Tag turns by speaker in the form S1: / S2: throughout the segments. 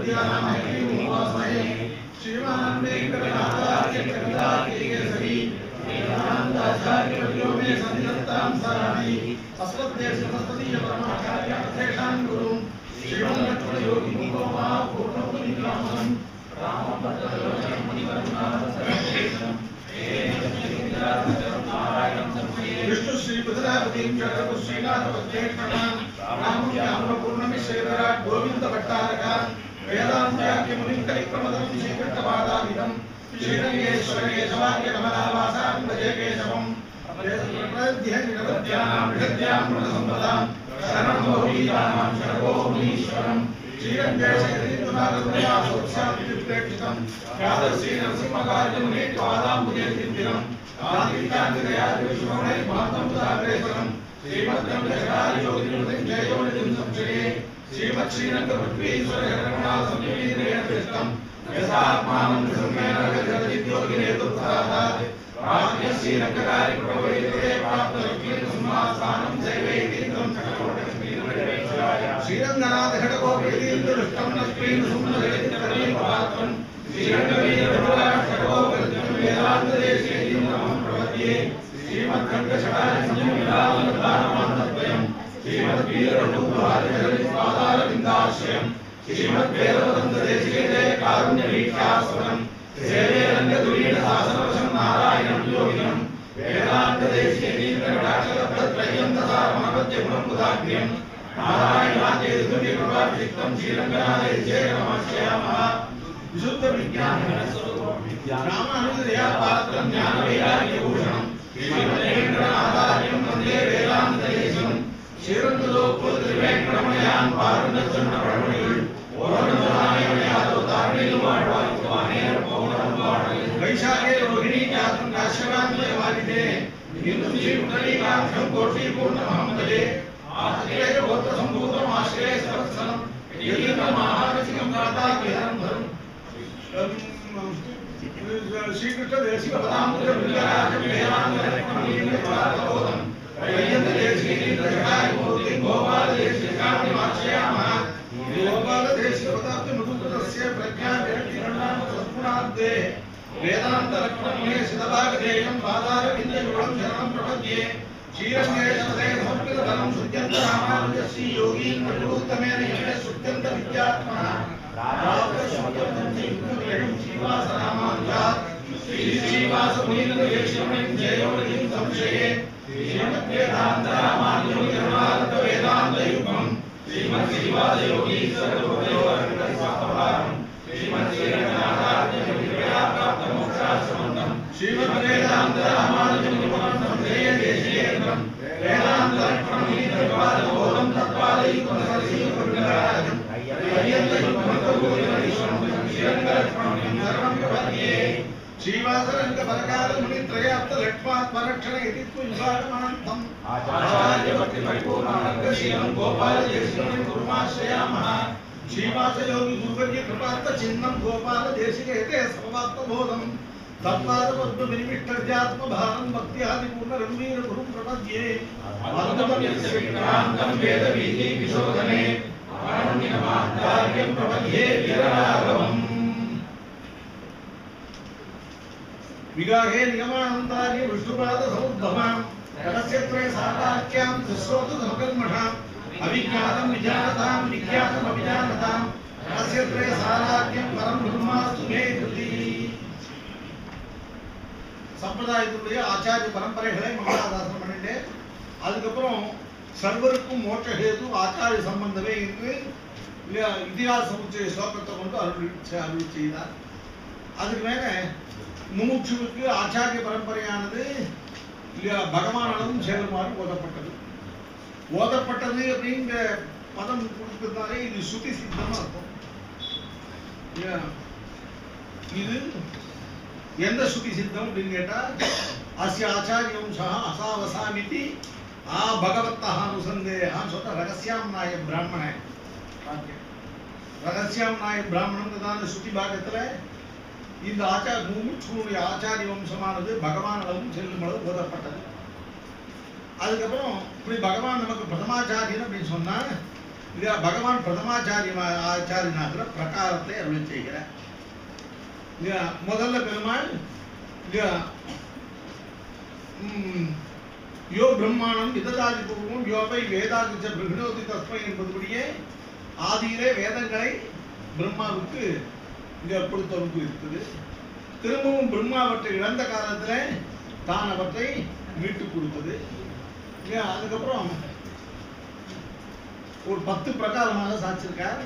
S1: श्रीमान वेंकटनाथार्य कविताकेसरी वेदांताचार्यवर्यो मे सन्निधत्तां सदानि अस्मद्देशमस्तदीय परमाचार्य तेषां गुरुं श्रीमन्लक्ष्मणयोगी मुकोमा पूर्णोपनिकामं रामभद्रलोचनं मुनिवरुणावसरं विष्णु श्री बुधरापतिं चक्रवर्ती श्रीनाथवज्रेष्ठनां रामं यामपूर्णमिश्रेवराट् गोविंद भट्टारकान् वेदान्त्याख्य मुनिकलिक्रमदं श्रीकृष्णपादाभिधं श्रीरङ्गेश्वरे शवाक्य कमलावासां भजे केशवं प्रद्यनिरवद्यां गुणसम्पदां शरणं भवतीनां शरणो मुनीश्वरं श्रीरङ्गेशयतीर्थनाथोत्साहप्रेक्षितं यादश्री नरसिंहकार्यमुने त्वादाम्बुजयतीर्थिनं आदित्यादिदयादिविष्णुणे महात्ममुदाग्रेसरं श्रीमद्रङ्गशरादियोगिनिमृतं जयोनिधिं संश्रये श्रीमच्छ्रीरङ्गपृथ्वीश्वरकरुणासंयुतिरेण यथात्मानं संमेन जगदिद्योगिनेतुत्तराधात् श्रीरङ्गकार्यप्रभवेते प्राप्तलक्ष्मीसिंहासनं दैवैतीन्द्रं श्रीरङ्गनाथ घटकोपरीन्द्रदृष्टं लक्ष्मीं सुम्नजगदित्तरीपात्रं श्रीरङ्गवीरविराट्घटकोपरितं वेदान्तदेशीन्द्रमं प्रपद्ये श्रीमद्रङ्गशटारिसंयुक्तावतारमानद्वयं श्रीमद्वीररूपहारिजगदित्पादारविन्दाश्रयं श्रीमद्वेदवदन्तदेशीये कारुण्यवीक्षास्पदं सेवे रङ्गधुरीणशासनवशं नारायणं योगिनं वेदान्तदेशीयेन्द्रकटाक्षलब्धत्रय्यन्तसारमनवद्य गुणमुदाग्र्यं नारायणाद्यैर्गुणकृपाभिषिक्तं श्रीरङ्गनाथेश्ये नमस्यामः विशुद्धविज्ञानघनस्वरूपं रामानुजदयापात्रं ज्ञानवैराग्यभूषणं श्रीमद्वेङ्कटनाथार्यं वन्दे वेदान्तदेशिकं श्रीरङ्गलोकपुरत्रिवेङ्कटमयान् पारुण्यचरणपरमणियुள் वैशाखे रोहिणी जातं काश्यपान्वयवादिते हिन्दुं श्रीपुण्डरीकाक्षं कोटिपूर्णमहं आश्रय गोत्रसम्भूतम् आश्रय सरत्सनं यदीन्द्रमहारसिकं प्राताग्रहं धरं श्रीकृष्णदेशिकपदाम्बुजवृन्दराजं वेदान्तलक्ष्मणीन्द्रपादबोधं वैजयन्तदेशिकेन्द्रजटायुमूर्तिं गोपालदेशिकामणिमाश्रयामः गोपालदेशिकपदाब्जमधुकृतस्य प्रज्ञाविरक्तिगणात्मसद्गुणाब्दे वेदान्तलक्ष्मणे सिद्धभागधेयं पादारविन्दयुगलं शरणं प्रपद्ये श्रीरङ्गेशपदे समर्पितधनं शुद्ध्यन्तरामानुजस्य योगीन्द्रविभूतमेन यमे शुद्ध्यन्तविद्यात्मनः श्रीवासरामानुजात् श्रीवासमुनीन्द्रदेशिकं जयोनिधिं संश्रये श्रीमद्वेदान्तरामानुजमुनिकरुणालब्धवेदान्तयुग्मं श्रीमद्श्रीवासयोगीश्वरगुरुदेवरङ्गस्वाहारं श्रीमद्श्रीरङ्गनाथार्यमुनिकृपयाप्राप्तमोक्षाश्रमन्तं श्रीमद्वेदान्तरामानुजमुनिकरुणालब्धं जयदेशीयेन्द्रं वेदान्तलक्ष्मणीन्द्रपादबोधं तत्पादयुग्मसरसीवृन्दराजं श्रीवासरङ्गपरकालमुनित्रयाप्तलक्ष्मात् इति विभागमान्तम् आचार्यभक्तिपरिपूर्णमनर्गशीलं गोपालदेशिकं गुरुमाश्रयामः श्रीवासयोगिगुरुवर्यकृपार्थचिह्नं गोपालदेशिकेते समवाप्तबोधं तत्पादपद्मविनिविष्टर्यात्मभारं भक्त्यादिपूर्णरघुवीरगुरुं प्रपद्ये अद्भुतं वेदवीतिविशोधने आनन्दिनमान्तार्यं प्रपद्ये वीरराघवम् विगाहे निगमानन्दार्य विष्णुपादसमुद्भवां रहस्यत्रय साराख्यां सुश्रोतुसमकर्मणाम् अविज्ञातं विजानतां विख्यातमभिजानतां रहस्यत्रय साराख्यं परं ब्रह्मास्तु मे कृति சம்பிரதாயத்துடைய ஆச்சாரிய பரம்பரைகளை மங்களாதாசனம் பண்ணிட்டு அதுக்கப்புறம் சர்வருக்கும் மோட்ச ஹேது ஆச்சாரிய சம்பந்தமே என்று இதிகாச சமுச்சய ஸ்லோகத்தை கொண்டு அருள் செய்தார். அதுக்கு மேல முமுட்சுவுக்கு ஆச்சாரிய பரம்பரையானது பகவானாலும் சேருமாறு ஓதப்பட்டது. ஓதப்பட்டது அப்படிங்கிற பதம் கொடுத்திருந்தாலே இது சுத்தி சித்தமா இருக்கும். இது எந்த சுத்தி சித்தம் அப்படின்னு கேட்டா அஸ்ய ஆச்சாரியவம்சா அசாவசாமிதி ஆ பகவத்தஹானுசந்தேஹான்னு சொல்ற ரகசியாம் நாய பிராமண ரகசியாம் நாய பிராமணன் சுத்தி பாகத்துல இந்த முமுட்சுடைய ஆச்சாரிய வம்சமானது பகவானிடமும் செல்லும் அளவு ஓதப்பட்டது. அதுக்கப்புறம் இப்படி பகவான் நமக்கு பிரதமாச்சாரியன் அப்படின்னு சொன்னா இல்லையா பகவான் ஆச்சாரியனாகிற பிரகாரத்தை அருளி செய்கிறார். இல்லையா முதல்ல பெருமாள் இல்லையா யோ பிரம்மாணம் விததாதி பூர்வம் யோபை வேதாதிச்ச பிரகிணோதி தஸ்மை என்பதுபடியே ஆதியிலே வேதங்களை பிரம்மாவுக்கு கொடுத்தவருக்கு இருக்குது. திரும்பவும் பிரம்மா அவற்றை இழந்த காலத்தில் தான் அவற்றை மீட்டு கொடுத்தது. அதுக்கப்புறம் ஒரு 10 பிரகாரமாக சாட்சிருக்கார்.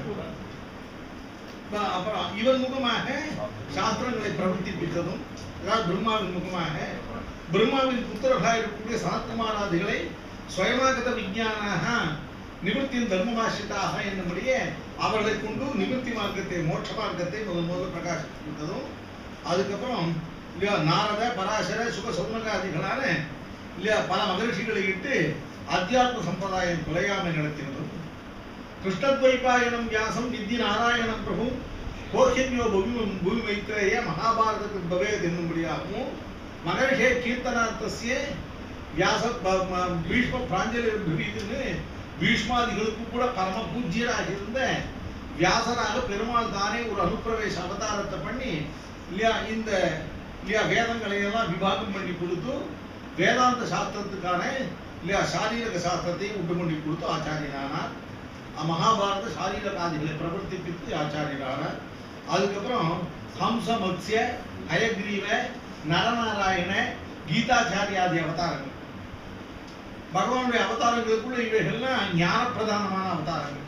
S1: அப்புறம் இவர் முகமாக சாஸ்திரங்களை பிரவர்த்திப்பித்ததும், அதாவது பிரம்மாவின் முகமாக பிரம்மாவின் புத்திரர்களாக இருக்கக்கூடிய சனத்குமாராதிகளை ஸ்வயமாகத விஞ்ஞானாக நிவர்த்தியின் தர்மமாசிதாக என்னும்படியே அவர்களை கொண்டு நிவர்த்தி மார்க்கத்தை மோட்ச மார்க்கத்தை முதல்ல பிரகாசித்ததும், அதுக்கப்புறம் இல்லையா நாரத பராசர சுக சௌனகாதிகளான இல்லையா பல மகர்ஷிகளை இட்டு அத்தியாத்ம சம்பிரதாயம் குலையாமை நடத்தினதும், கிருஷ்ணத்வைபாயனம் வியாசம் வித்தி நாராயணம் பிரபு கோஹின்யோ பூமி மைத்ரேய மகாபாரதத்தில் பவேத் என்னும்படியாகவும் மகர்ஷே கீர்த்தனார்த்தசிய வியாச பீஷ்ம பிராஞ்சலின்னு பீஷ்மாதிகளுக்கு கூட பரம பூஜ்யராக இருந்த வியாசராக பெருமாள் தானே ஒரு அனுப்பிரவேச அவதாரத்தை பண்ணி இல்லையா இந்த இல்லையா வேதங்களை எல்லாம் விபாகம் பண்ணி கொடுத்து வேதாந்த சாஸ்திரத்துக்கான இல்லையா சாரீரக சாஸ்திரத்தை உண்டு பண்ணி கொடுத்து ஆச்சாரியனானார். மகாபாரத சாரீரகாதிகளை பிரவர்த்திப்பித்து ஆச்சாரியனானார். அதுக்கப்புறம் ஹம்ச மத்ஸ்ய ஹயக்ரீவ நரநாராயண கீதாச்சாரியாதி அவதாரங்கள் பகவானுடைய அவதாரங்களுக்குள்ள இவைகள்லாம் ஞான பிரதானமான அவதாரங்கள்.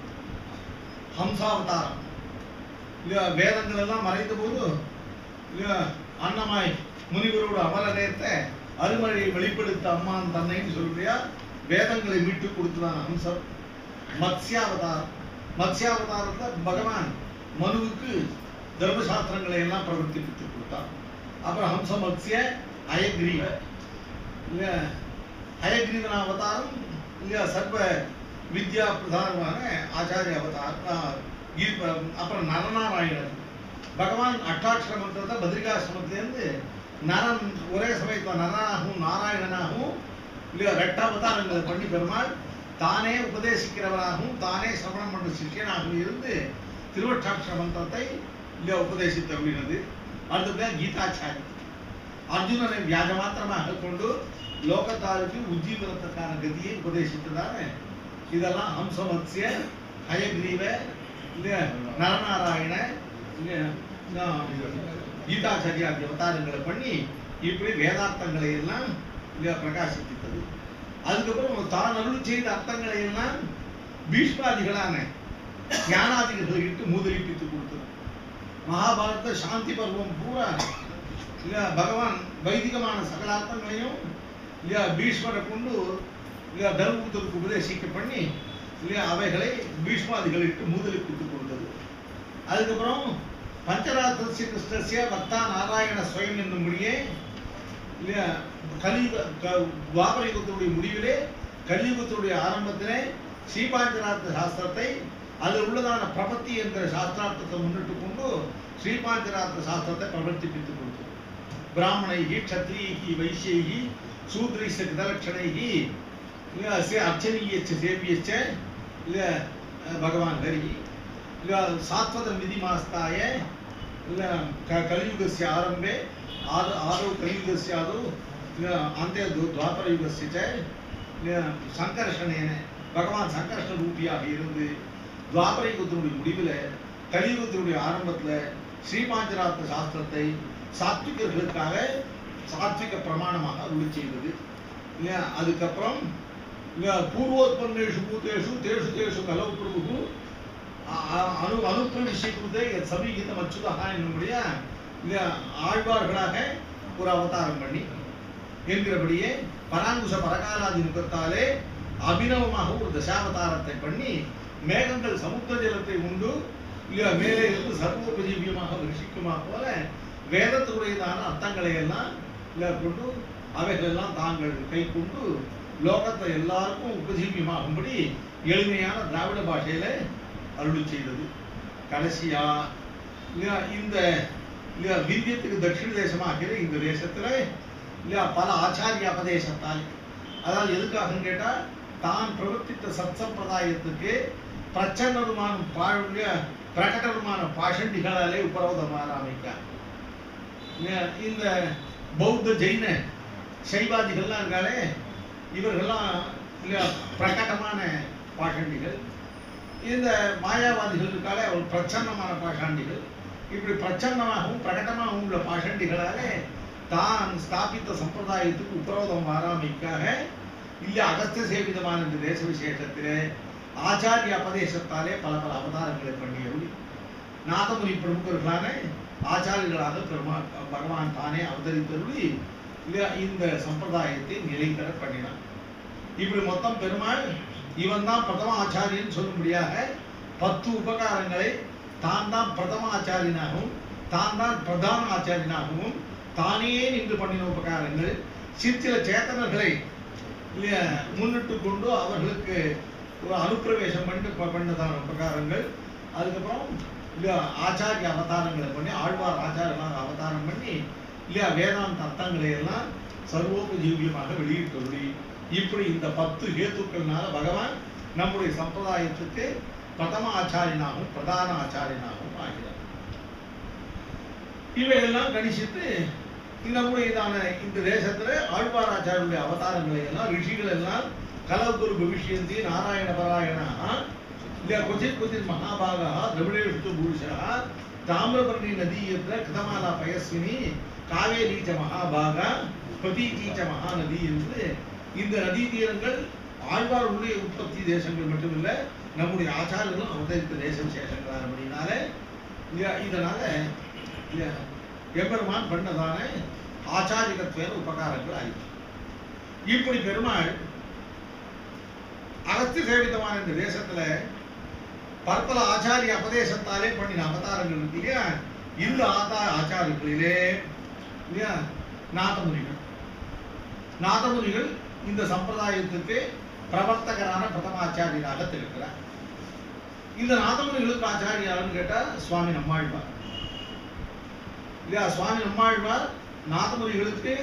S1: ஹம்சாவதாரம் இல்லையா வேதங்கள் எல்லாம் மறைந்த போது இல்லையா அன்னமாய் முனிவரோடு அமர நேர்த்த அருமழையை வெளிப்படுத்த அம்மான் தன்னைன்னு சொல்லுறியா வேதங்களை மீட்டு கொடுத்துதான் ஹம்சம். மத்ஸ்யாவதாரம் மத்ஸ்யாவதாரத்தில் பகவான் மனுவுக்கு தர்மசாஸ்திரங்களை எல்லாம் பிரவர்த்திப்பித்து கொடுத்தான். அப்புறம் ஹம்ச மத்ஸ்ய ஹயக்ரீவ இல்லையா ஹயக்ரீவன அவதாரம் இல்லையா சர்வ வித்யா பிரதானமான ஆச்சாரிய அவதாரம். அப்புறம் நரநாராயணன் பகவான் அட்டாட்சர மந்திரத்தை பத்ரிகாசிரமத்திலேருந்து நரன் ஒரே சமயத்தில் நரனாகவும் நாராயணனாகவும் இல்லையா 2 அவதாரங்களை பண்ணி பெருமாள் தானே உபதேசிக்கிறவராகவும் தானே சிரவணம் பண்ண சிஷியனாகவும் இருந்து திருவட்டாட்சர மந்திரத்தை இல்லையா உபதேசித்தருளினது. அடுத்ததான் கீதாச்சாரி அர்ஜுனனை வியாஜ மாத்திரமாக கொண்டு லோகத்தாருக்கு உஜ்ஜீவனத்துக்கான கதியை உபதேசித்ததான இதெல்லாம் ஹம்சமத்ஸ்ய ஹயக்ரீவ இல்லையா நரநாராயண கீதாச்சாரியாதி அவதாரங்களை பண்ணி இப்படி வேதார்த்தங்களை எல்லாம் இல்லையா பிரகாசித்தது. அதுக்கப்புறம் தான் அருள் செய்த அர்த்தங்களை எல்லாம் பீஷ்மாதிகளான ஞானாதிகளை இட்டு மூதலிப்பித்து கொடுத்தது. மகாபாரத சாந்தி பருவம் பூரா இல்லையா பகவான் வைதிகமான சகல அர்த்தங்களையும் இல்லையா பீஷ்மரை கொண்டு இல்லையா தர்மபுத்தருக்கு உபதேசிக்க பண்ணி இல்லையா அவைகளை பீஷ்மாதிகளை இட்டு மூதலிப்பித்து கொடுத்தது. அதுக்கப்புறம் பஞ்சராத்திரஸ்ய கிருஷ்ணஸ்ய வக்தா நாராயண ஸ்வயம் என்னும்படியே இல்லையா துவாபரயுகத்தினுடைய முடிவிலே கலியுகத்தினுடைய ஆரம்பத்திலே ஸ்ரீபாஞ்சரார்த்த சாஸ்திரத்தை அதில் உள்ளதான பிரபத்தி என்கிற சாஸ்திரார்த்தத்தை முன்னிட்டு கொண்டு ஸ்ரீபாஞ்சரார்த்த சாஸ்திரத்தை பிரவர்த்திப்பித்துக் கொடுத்தோம். பிராமணைகி க்ஷத்ரியைகி வைசியைகி சூத்ரைஸ்ய கிருதலட்சணைகி அர்ச்சனீயச்ச சேவியச்ச இல்லை பகவான் ஹரி இல்லை சாத்வதம் விதிமாஸ்தாய இல்லை கலியுகஸ்ய ஆரம்பே आदौ कलियुगस्यादौ अन्ते द्वापरयुगस्य சங்கர்ஷணேன பகவான் சங்கர்ஷ ரூபியாக இருந்து துவாபரயுகத்தினுடைய முடிவில் கலியுகத்தினுடைய ஆரம்பத்தில் ஸ்ரீபாஞ்சரார்த்த சாஸ்திரத்தை சாத்விகர்களுக்காக சாத்விக பிரமாணமாக அருளி செய்தது இல்லையா. அதுக்கப்புறம் பூர்வோத்பன்னேஷு பூதேஷு தேஷு தேஷு கலவு பிரபு அனுப்பிரவிஷீகிருதே சமீகிதம் அச்சுதா என்னுடைய இல்லையா ஆழ்வார்களாக ஒரு அவதாரம் பண்ணி என்கிறபடியே பராங்குஷ பரகாலாதி முகத்தாலே அபிநவமாக ஒரு தசாவதாரத்தை பண்ணி மேகங்கள் சமுத்திர ஜலத்தை உண்டு இல்லையா மேலே இருந்து சர்வோபஜீவியமாக வருஷிக்குமா போல வேதத்துடையதான அர்த்தங்களை எல்லாம் இல்லை கொண்டு அவைகளெல்லாம் தாங்கள் கை கொண்டு லோகத்தை எல்லாருக்கும் உபஜீவியமாகும்படி எளிமையான திராவிட பாஷையில அருளி செய்தது. கடைசியா இல்லையா இந்த இல்லையா விந்தியத்துக்கு தட்சிண தேசமாகிற இந்த தேசத்துல இல்லையா பல ஆச்சாரிய உபதேசத்தால், அதாவது எதுக்காகன்னு கேட்டா தான் பிரவர்த்தித்த சத் சம்பிரதாயத்துக்கு பிரச்சன்னருமான பிரகடனமான பாஷண்டிகளாலே உபரோதமாக அமைக்க இந்த பௌத்த ஜெயின சைவாதிகள்லாம் இருக்காளே இவர்கள்லாம் பிரகடமான பாஷண்டிகள். இந்த மாயாவாதிகள் இருக்காளே அவர் பிரச்சன்னமான பாஷாண்டிகள். இப்படி பிரச்சன்னமாகவும் பிரகடமாகவும் உள்ள பாஷண்டிகளாலே தான் ஸ்தாபித்த சம்பிரதாயத்துக்கு உபரோதம் வாராமைக்காக இல்ல அகஸ்திய சேவிதமான இந்த தேச விசேஷத்திலே ஆச்சாரிய உபதேசத்தாலே பல பல அவதாரங்களை பண்ணியபடி நாதமுனி பிரமுகர்களான ஆச்சாரியர்களாக பகவான் தானே அவதரித்தருளி இந்த சம்பிரதாயத்தை நிலைபெற பண்ணினான். இப்படி மொத்தம் பெருமாள் இவன் தான் பிரதம ஆச்சாரியன் சொல்லும்படியாக 10 உபகாரங்களை தான் தான் பிரதம ஆச்சாரியனாகவும் தான் தான் பிரதான ஆச்சாரியனாகவும் தானே நின்று பண்ணின உபகாரங்கள், சிற்சில சேத்தனர்களை முன்னிட்டு கொண்டு அவர்களுக்கு ஒரு அனுப்பிரவேசம் பண்ணதான உபகாரங்கள், அதுக்கப்புறம் ஆச்சாரிய அவதாரங்களை பண்ணி ஆழ்வார் ஆச்சாரியமாக அவதாரம் பண்ணி இல்லையா வேதாந்த அர்த்தங்களை எல்லாம் சர்வோபஜீவியமாக வெளியிட்டுள்ளி இப்படி இந்த 10 ஹேத்துக்கள்னால பகவான் நம்முடைய சம்பிரதாயத்துக்கு பிரதம ஆச்சாரியனாகவும் பிரதான ஆச்சாரியனாகவும் ஆகிறார். இவையெல்லாம் கணிச்சிட்டு நம்முடையதான இந்த தேசத்துல ஆழ்வார் ஆச்சாரியனுடைய அவதாரங்களை எல்லாம் ரிஷிகள் எல்லாம் கலகுரு பவிஷ்யந்தி நாராயண பராயணா இல்ல கொச்சித் கொச்சித் மகாபாகா திரவிடேஷு புருஷா தாமிரபரணி நதியத்துல கிருதமாலா பயஸ்வினி காவேரீச்ச மகாபாகா பிரதீச்ச மகாநதி என்று இந்த நதி தீரங்கள் ஆழ்வாருடைய உற்பத்தி தேசங்கள் மட்டுமில்ல நம்முடைய ஆச்சாரங்களும் அவதரித்த தேச விசேஷங்களான அப்படின்னால இதனால எம்பெருமான் பண்ணதான ஆச்சாரிகத்துவ உபகாரங்கள் ஆயிடுச்சு. இப்படி பெருமாள் அகஸ்திய சேவிதமான இந்த தேசத்துல பற்பல ஆச்சாரிய உபதேசத்தாலே பண்ணின அவதாரங்கள் இருக்கு இல்லையா. இந்த ஆச்சாரியர்களிலே இல்லையா நாதமுனிகள் இந்த சம்பிரதாயத்துக்கு பிரவர்த்தகரான பிரதமாச்சாரியராக இருக்கிறார். இந்த நாதமுனிகளுக்கு ஆச்சாரியாருன்னு கேட்டா சுவாமி நம்மாழ்வார் இல்லையா. சுவாமி நம்மாழ்வார் நாதமுனிகளுக்கு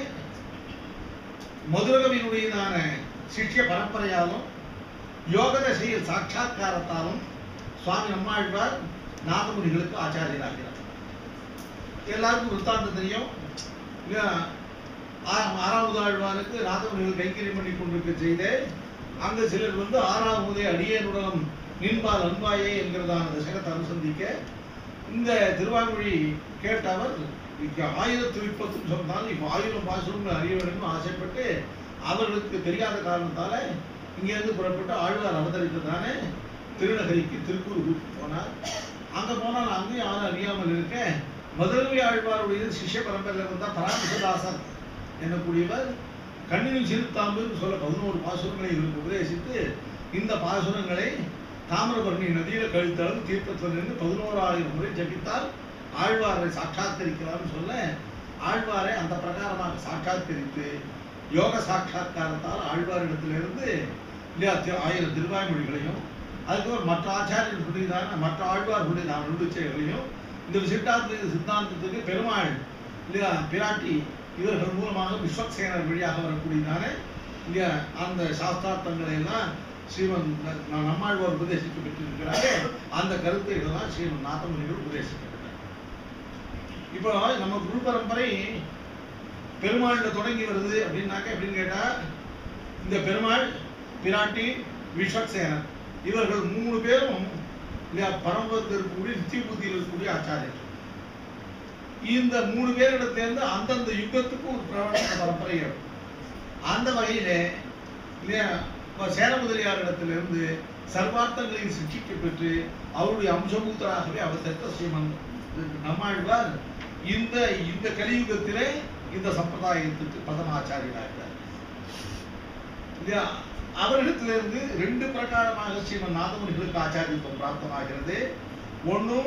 S1: மதுரகவியினுடையதான சிஷ்ய பரம்பரையாலும் யோக தசையில் சாட்சா்காரத்தாலும் சுவாமி நம்மாழ்வார் நாதமுனிகளுக்கு ஆச்சாரியராகிறார். எல்லாருக்கும் விற்த்தாந்தம் தெரியும் இல்லையா. 6வது ஆழ்வாருக்கு நாதமுனிகள் கைங்கரியம் பண்ணி கொண்டிருக்க செய்த அங்க சிலர் 6வது அடியேனுடன் நின்பால் அன்பாயே என்கிறதான தசகத்தை அனுசந்திக்க இந்த திருவாய்மொழி கேட்டவர் 1030 சொன்னால் இப்ப 1000 பாசுரங்கள் அறிய வேண்டும் ஆசைப்பட்டு அவர்களுக்கு தெரியாத காரணத்தால இங்கிருந்து புறப்பட்டு ஆழ்வார் அவதரித்ததான திருநகரிக்கு திருக்கூருக்கு போனார். அங்க போனால் அங்கேயும் யாரும் அறியாமல் இருக்க மதுரவி ஆழ்வாருடைய சிஷ்ய பரம்பரையில் இருந்தால் பராமரிசதாசர் என்னக்கூடியவர் கண்ணின் சிறுத்தாம்புன்னு சொல்ல 11 பாசுரங்களை இவருக்கு உபதேசித்து இந்த பாசுரங்களை தாமிரபரணி நதியில கழித்தாலும் தீர்த்தத்தில் இருந்து 11,000 முறை ஜபித்தால் ஆழ்வாரை சாட்சாத்கரிக்கலாம்னு சொல்ல ஆழ்வாரை அந்த பிரகாரமாக சாட்சாத்கரித்து யோக சாட்சாத்காரத்தால் ஆழ்வாரிடத்திலிருந்து இல்லையா 1000 திருவாய்மொழிகளையும் அதுக்கப்புறம் மற்ற ஆச்சாரியர்களுடையதான மற்ற ஆழ்வார்களுடையதான நுண்ணுச்சைகளையும் இந்த சித்தாந்தத்துக்கு பெருமாள் இல்லையா பிராட்டி இவர்கள் மூலமாக விஸ்வக்சேனர் வழியாக வரக்கூடியதான இல்லையா அந்த சாஸ்திரார்த்தங்களை எல்லாம் ஸ்ரீமன் நம்மாழ்வார் உபதேசிக்க பெற்றிருக்கிறாரே அந்த கருத்துக்கள் ஸ்ரீமன் நாதமுனிகள் உபதேசிக்கிறார். இப்போ நம்ம குரு பரம்பரை பெருமாள்ல தொடங்கி வருது அப்படின்னாக்க எப்படின்னு கேட்டா இந்த பெருமாள் பிராட்டி விஸ்வக்சேனர் இவர்கள் 3 பேரும் பரம்பரத்தில் இருக்கக்கூடிய நித்திய புத்தியில் இருக்கக்கூடிய ஆச்சாரியர். இந்த 3 பேரிடத்திலிருந்து அந்தந்த யுகத்துக்கு ஒரு பிரவண பரம்பரை அந்த வகையில இல்லையா சேர முதலியாரிடத்திலிருந்து சர்வார்த்தங்களில் சிக்ஷிக்க பெற்று அவருடைய அம்சபூத்தராகவே அவதரித்த ஸ்ரீமன் நம்மாழ்வார் இந்த கலியுகத்திலே இந்த சம்பிரதாயத்துக்கு பிரதமாச்சாரியராகிறார் இல்லையா. அவரிடத்திலிருந்து 2 பிரகாரமாக ஸ்ரீமன் நாதமுனிகளுக்கு ஆச்சாரியத்துவம் பிராப்தமாகிறது. ஒன்றும்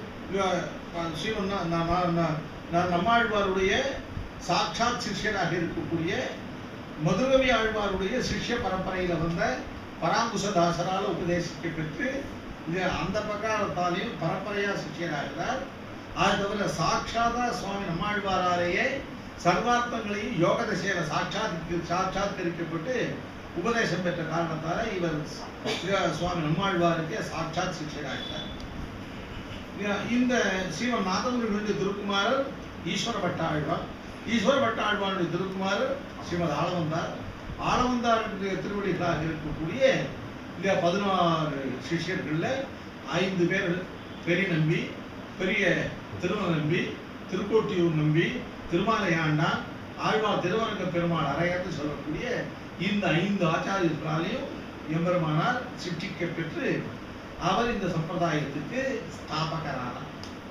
S1: ஸ்ரீமன் நம்மாழ்வாருடைய சாட்சாத் சிஷ்யராக இருக்கக்கூடிய மதுரவி ஆழ்வாருடைய சிஷ்ய பரம்பரையில வந்த பராங்குசதாசரால் உபதேசிக்க பெற்று அந்த பிரகாரத்தாலையும் பரம்பரையா சிஷ்யராகிறார். அது தவிர சாட்சாதா சுவாமி நம்மாழ்வாராலேயே சர்வார்த்தங்களையும் யோக திசையில சாட்சாத்கரிக்கப்பட்டு உபதேசம் பெற்ற காரணத்தால இவர் சுவாமி நம்மாழ்வாருக்கு சாட்சாத் சிஷ்யராயிட்டார். இந்த ஸ்ரீமன் நாதமுனிகளுடைய திருக்குமாரர் ஈஸ்வர பட்டாழ்வார். ஈஸ்வர பட்டாழ்வாருடைய திருக்குமாரர் ஸ்ரீமத் ஆளவந்தார். ஆளவந்தாருடைய திருவடிகளாக இருக்கக்கூடிய 16 சிஷ்யர்கள்ல 5 பேர் பெரிய நம்பி, பெரிய திருமல நம்பி, திருக்கோட்டியூர் நம்பி, திருமாலையாண்டான், ஆழ்வார் திருவரங்க பெருமாள் அரையர்னு சொல்லக்கூடிய இந்த 5 ஆச்சாரியர்களாலையும் எம்பெருமானார் சிற்றிக்க பெற்று அவர் இந்த சம்பிரதாயத்துக்கு ஸ்தாபகரானார்.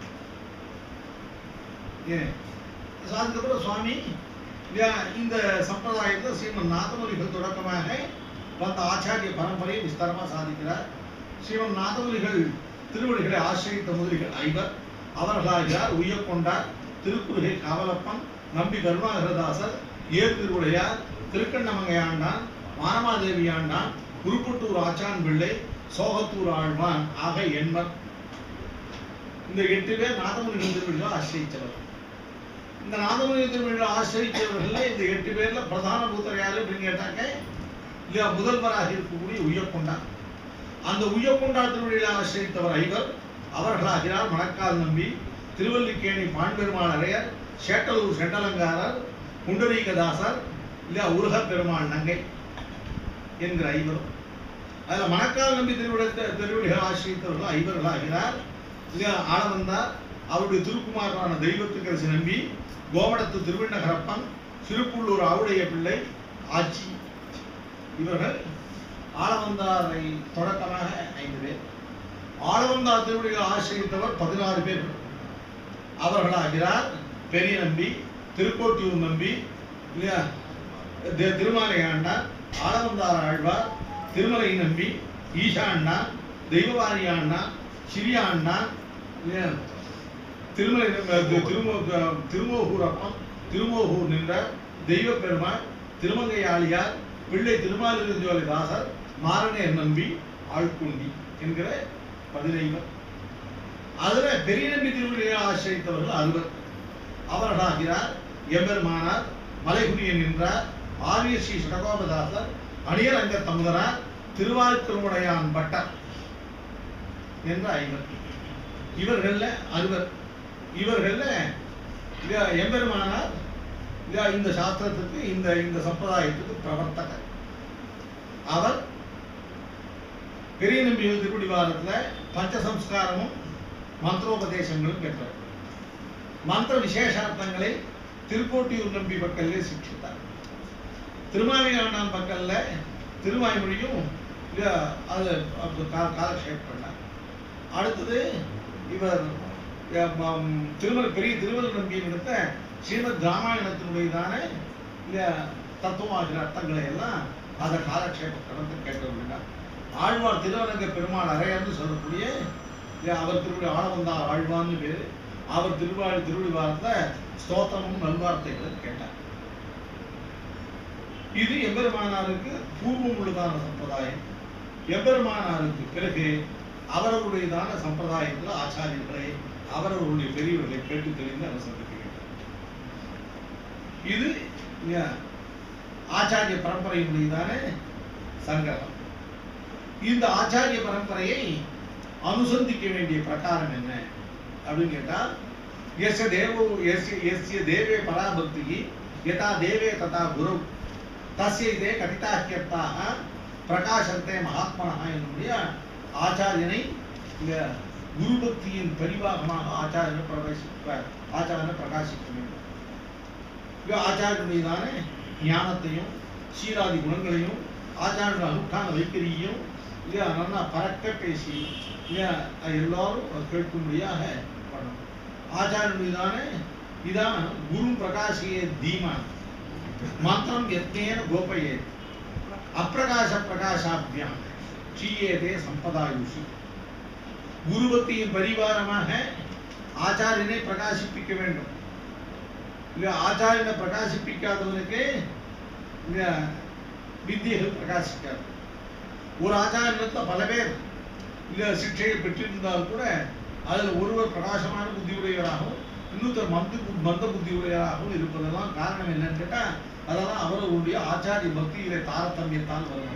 S1: அதுக்கப்புறம் சுவாமி இந்த சம்பிரதாயத்தில் ஸ்ரீமன் நாதமுனிகள் தொடக்கமாக வந்த ஆச்சாரிய பரம்பரையை விஸ்தாரமாக சாதிக்கிறார். ஸ்ரீமன் நாதமுனிகள் திருவடிகளை ஆசிரியத்த முதலிகள் 5 அவர்களாகிறார் உய்யக்கொண்டார், திருக்குறுகை காவலப்பன், நம்பி கருணாகரதாசர், ஏர் திருவுடையார், திருக்கண்ணமங்கையாண்டான், மானமாதேவி ஆண்டான், குருப்புட்டூர் ஆச்சான் பிள்ளை, சோகத்தூர் ஆழ்வான் ஆக எண்மர். இந்த 8 பேர் நாதமுனிகள் திருவடிகளை ஆசிரியத்தவர். இந்த நாதமுனிகள் திருவடிகளை ஆசிரியத்தவர்கள் இந்த 8 பேர்ல பிரதான பூத்தர் யாரு அப்படின்னு கேட்டாங்க, இல்லையா முதல்வராக இருக்கக்கூடிய உய்யக்கொண்டார். அந்த உய்யக்கொண்டார் திருவடிகளை ஆசிரியத்தவர் 5 அவர்களாகிறார் மணக்கால் நம்பி, திருவல்லிக்கேணி பாண்பெருமாள் அரையர், சேட்டலூர் செண்டலங்காரர், குண்டரீகதாசர், இல்லையா உருக பெருமாள் நங்கை என்கிற 5. அதில் மணக்கால் நம்பி திருவடிகள் ஆசிரியத்தவர்கள் 5 ஆகிறார். இல்லையா ஆளவந்தார், அவருடைய திருக்குமாரரான தெய்வத்துக்கரசி நம்பி, கோமடத்து திருவிண்ணகரப்பன், சிறுப்புள்ளூர் ஆவுடைய பிள்ளை, ஆச்சி. இவர்கள் ஆளவந்தாரை தொடக்கமாக 5 பேர். ஆளவந்தார் திருவடிகள் ஆசிரியத்தவர் 16 பேர் அவர்களாகிறார். பெரிய நம்பி, திருக்கோட்டியூர் நம்பி, இல்லையா திருமாலையாண்டான், ஆளவந்தார் ஆழ்வார், திருமலை நம்பி, ஈஷாண்டான், தெய்வவாரியாண்டான், சிறியாண்டான், திருமலை திருமோகூரப்பன், திருமோகூர் நின்ற தெய்வ பெருமாள், திருமங்கையாளியார், பிள்ளை திருமாலிருஞ்சோலை தாசர், மாரணேர் நம்பி, ஆழ்குண்டி என்கிற 15. அதுல பெரிய நம்பி திருவடிகளை ஆசிரியத்தவர்கள் 60 அவர்களாகிறார். எம்பெருமானார், மலைகுடியன் நின்றார், ஆரிய ஸ்ரீ சடகோபதாசர், அணியரங்க தமுதனார், திருவாரூருடையான் பட்டர் என்ற 5. இவர்கள்ல 60. இவர்கள்ல எம்பெருமானார் இந்த சாஸ்திரத்துக்கு இந்த சம்பிரதாயத்துக்கு பிரவர்த்தகர். அவர் பெரிய நம்பிகள் திருவடிவாரத்துல பஞ்சசம்ஸ்காரமும் மந்திரோபதேசங்களும் பெற்றார். மந்திர விசேஷார்த்தங்களை திருக்கோட்டியூர் நம்பி பக்கல்லே சிக்ஷித்தார். திருமாலையாண்டான் பக்கல்ல திருவாய்மொழியும் அது காலக்ஷேப் பண்ணார். அடுத்தது இவர் பெரிய திருவள்ளுவர் நம்பியின் எடுத்த ஸ்ரீமத் ராமாயணத்தினுடையதான தத்துவமாகிற அர்த்தங்களை எல்லாம் அதை காலக்ஷேப கடந்து கேட்டவர்கள். ஆழ்வார் திருவரங்க பெருமாள் அரையர்னு சொல்லக்கூடிய அவர் திருவிழா ஆளவந்தார் ஆழ்வான்னு பேரு. அவர் திருவிழிவாரத்தை ஸ்தோத்திரமும் நல்வார்த்தைகளும் கேட்டார். இது எம்பெருமானாருக்கு பூர்வம் உள்ளதான சம்பிரதாயம். எம்பெருமானாருக்கு பிறகு அவர்களுடையதான சம்பிரதாயத்தில் ஆச்சாரியர்களை அவரவருடைய பெரியவர்களை கேட்டு தெரிந்து அனுசரிக்கிறார். இது ஆச்சாரிய பரம்பரையினுடையதான சங்கரம். இந்த ஆச்சாரிய பரம்பரையை அனுசந்திக்க வேண்டிய பிரகாரம் என்ன அப்படின்னு கேட்டால், எஸ்ய தேவே பராபக்தி யதா தேவே ததா குரு தஸ்ய கதிதாக்கியத்தாக பிரகாசத்தை மகாத்மனா என்னுடைய ஆச்சாரியனை இந்த குரு பக்தியின் பரிவாகமாக ஆச்சாரியனை பிரகாசிக்க வேண்டும். ஆச்சாரியனுடையதான ஞானத்தையும் சீராதி குணங்களையும் ஆச்சாரிய அனுஷ்டான வைக்கரியையும் இல்லையா நல்லா பறக்க பேசி இல்லையா எல்லாரும் கேட்கும்படியாக பண்ணணும். ஆச்சாரியனுடையதான இதான் குரு பிரகாசியே தீமான் மந்திரம் யத்னேன கோபயே அப்பிரகாச பிரகாசாபியாம் சீயேதே சம்பதாயுஷி. குருபக்தியின் பரிவாரமாக ஆச்சாரியனை பிரகாசிப்பிக்க வேண்டும். இல்லையா ஆச்சாரியனை பிரகாசிப்பிக்காதவனுக்கு வித்தியைகள் பிரகாசிக்காது. ஒரு ஆச்சாரியத்தில் பல பேர் சிக்ஷையை பெற்றிருந்தால் கூட அதில் ஒருவர் பிரகாசமான புத்தியுடையவராகவும் இன்னொருத்தர் மந்த புத்தி உடையராகவும் இருப்பதெல்லாம் காரணம் என்னன்னு கேட்டா அதெல்லாம் அவர்களுடைய ஆச்சாரிய பக்தியிலே தாரதமியத்தால் வரும்.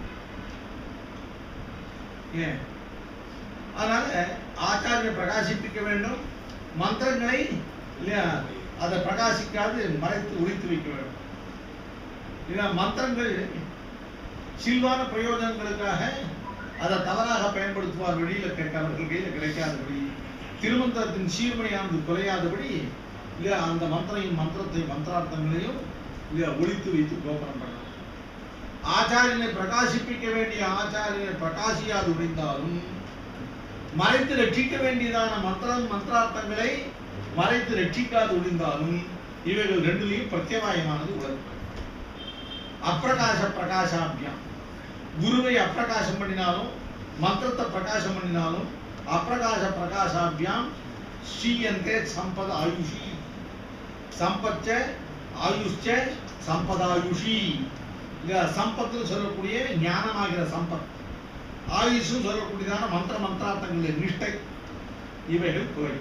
S1: ஏன் அதனால ஆச்சாரியனை பிரகாசிப்பிக்க வேண்டும், மந்திரங்களை இல்லையா அதை பிரகாசிக்காது மறைத்து ஒழித்து வைக்க வேண்டும். மந்திரங்கள் சில்வான பிரயோஜனங்களுக்காக அதை தவறாக பயன்படுத்துவார், வெளியில கேட்டவர்கள் கையில கிடைக்காதபடி, திருமந்திரத்தின் சீர்மையானது குறையாதபடி இல்லையா அந்த மந்திரார்த்தங்களையும் இல்லையா ஒழித்து வைத்து கோபனம் பண்ணணும். ஆச்சாரியனை பிரகாசிப்பிக்க வேண்டிய ஆச்சாரியனை பிரகாசியாது ஒழிந்தாலும் மறைத்து ரட்சிக்க வேண்டியதான மந்திரார்த்தங்களை மறைத்து ரட்சிக்காது ஒழிந்தாலும் இவைகள் ரெண்டுலையும் பிரத்யவாயமானது உள்ளது. அப்பிரகாச பிரகாசாபியம் குருவை அப்பிரகாசம் பண்ணினாலும் மந்திரத்தை பிரகாசம் பண்ணினாலும் அப்பிரகாச பிரகாசாபியாம் ஸ்ரீயந்தே சம்பத ஆயுஷி சம்பச்ச ஆயுஷ்ச சம்பதாயுஷி. சம்பத்துன்னு சொல்லக்கூடிய ஞானமாகிற சம்பத், ஆயுஷும் சொல்லக்கூடியதான மந்திரார்த்தங்களின் நிஷ்டை இவைகள் குறை.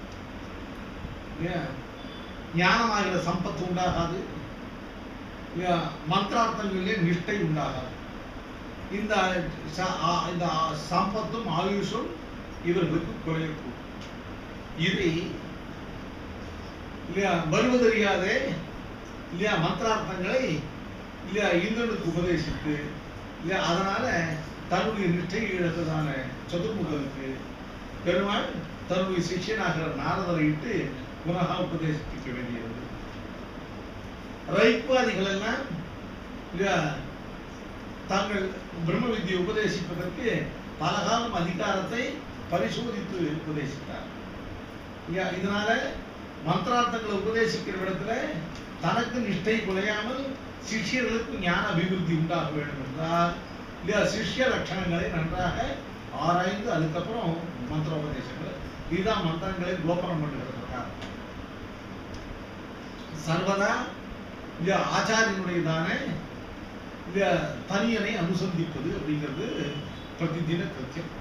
S1: ஞானமாகிற சம்பத்து உண்டாகாது, மந்திரார்த்தங்களிலே நிஷ்டை உண்டாகாது. இந்த சம்பத்தும் ஆயுஷும் இவர்களுக்கு குறையக்கூடும். இதை இல்லையா வருவதறியாதே இல்லையா மந்திரார்த்தங்களை இல்லையா இந்திரனுக்கு உபதேசித்து இல்லையா அதனால தன்னுடைய நிஷ்டை இழந்ததான சதுர்முகனுக்கு பெருமாள் தன்னுடைய சிஷ்யனாகிற நாரதரை இட்டு புனகா உபதேசிக்க வேண்டியது. ரைக்வாதிகள் எல்லாம் இல்லையா தாங்கள் பிரம்ம வித்தியை உபதேசிப்பதற்கு பலகாலம் அதிகாரத்தை பரிசோதித்து உபதேசித்தார். இதனால மந்திரார்த்தங்களை உபதேசிக்கிற இடத்துல தனக்கு நிஷ்டை குலையாமல் சிஷ்யர்களுக்கு ஞான அபிவிருத்தி உண்டாக வேண்டும் என்றால் இல்லையா சிஷ்ய லட்சணங்களை நன்றாக ஆராய்ந்து அதுக்கப்புறம் மந்திர உபதேசங்கள் இதுதான் மந்திரங்களை கோபனம் பண்ணுகிற பிரகாரம். சர்வதா இல்லையா ஆச்சாரியனுடையதான இல்லையா தனியனை அனுசந்திப்பது அப்படிங்கிறது பிரதிதின கிருத்தியம்.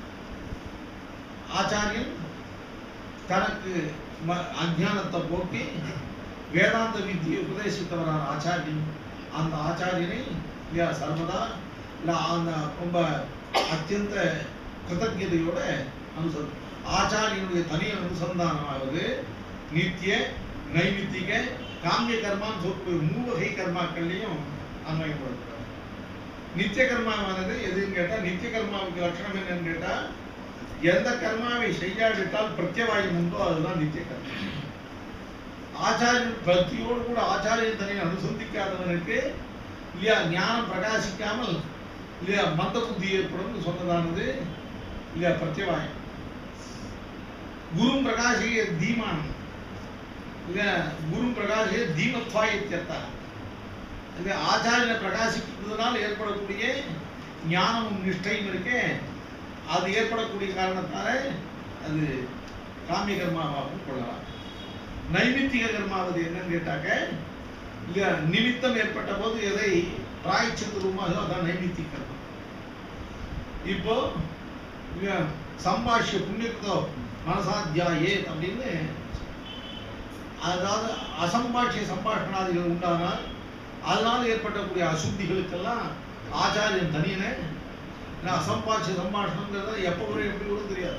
S1: ஆச்சாரியன் தனக்கு அஞ்ஞானத்தை போக்கி வேதாந்த வித்தியை உபதேசித்தவரான ஆச்சாரியன் அந்த ஆச்சாரியனை இல்லையா சர்வதா இல்லை அந்த ரொம்ப அத்தியந்த கிருத்தஜதையோட அனுசந்தி ஆச்சாரியனுடைய தனிய அனுசந்தானமாவது நித்திய நைமித்திக காமிய கர்மான்னு சொல்லக்கூடிய 3 வகை கர்மாக்கள்லையும் அன்வயப்படுத்துறாங்க. நித்திய கர்மாவானது எதுன்னு கேட்டா நித்திய கர்மாவுக்கு லட்சணம் என்னன்னு கேட்டா எந்த கர்மாவை செய்யாவிட்டால் பிரத்யவாயம் உண்டோ அதுதான் நித்திய கர்மா. ஆச்சாரியன் பக்தியோடு கூட ஆச்சாரியன் தனியை அனுசந்திக்காதவனுக்கு இல்லையா ஞானம் பிரகாசிக்காமல் இல்லையா மந்த புத்தி ஏற்படும் சொன்னதானது இல்லையா பிரத்யவாயம். குரு பிரகாசிய தீமான் இல்லையா குரு பிரகாசிய தீமத்வாயத்தியர்த்தா இல்லையா ஆச்சாரியனை பிரகாசிப்பதனால் ஏற்படக்கூடிய ஞானமும் நிஷ்டையும் இருக்கே அது ஏற்படக்கூடிய காரணத்தால அது காமிய கர்மாவாகவும் கொள்ளலாம். நைமித்திக கர்மாவது என்னன்னு கேட்டாக்க இல்லையா நிமித்தம் ஏற்பட்ட போது எதை பிராயச்சித்தமாக அதான் நைமித்திக கர்மா. இப்போ சம்பாஷ்ய புண்ணியத்தோ மனசாத்தியாயே அப்படின்னு அதாவது அசம்பாஷ்ய சம்பாஷணாதிகள் உண்டானால் அதனால் ஏற்பட்டக்கூடிய அசுத்திகளுக்கெல்லாம் ஆச்சாரியன் தனியனை அசம்பாஷ்ய சம்பாஷணங்கிறத எப்போ கூட எப்படி கூட தெரியாது.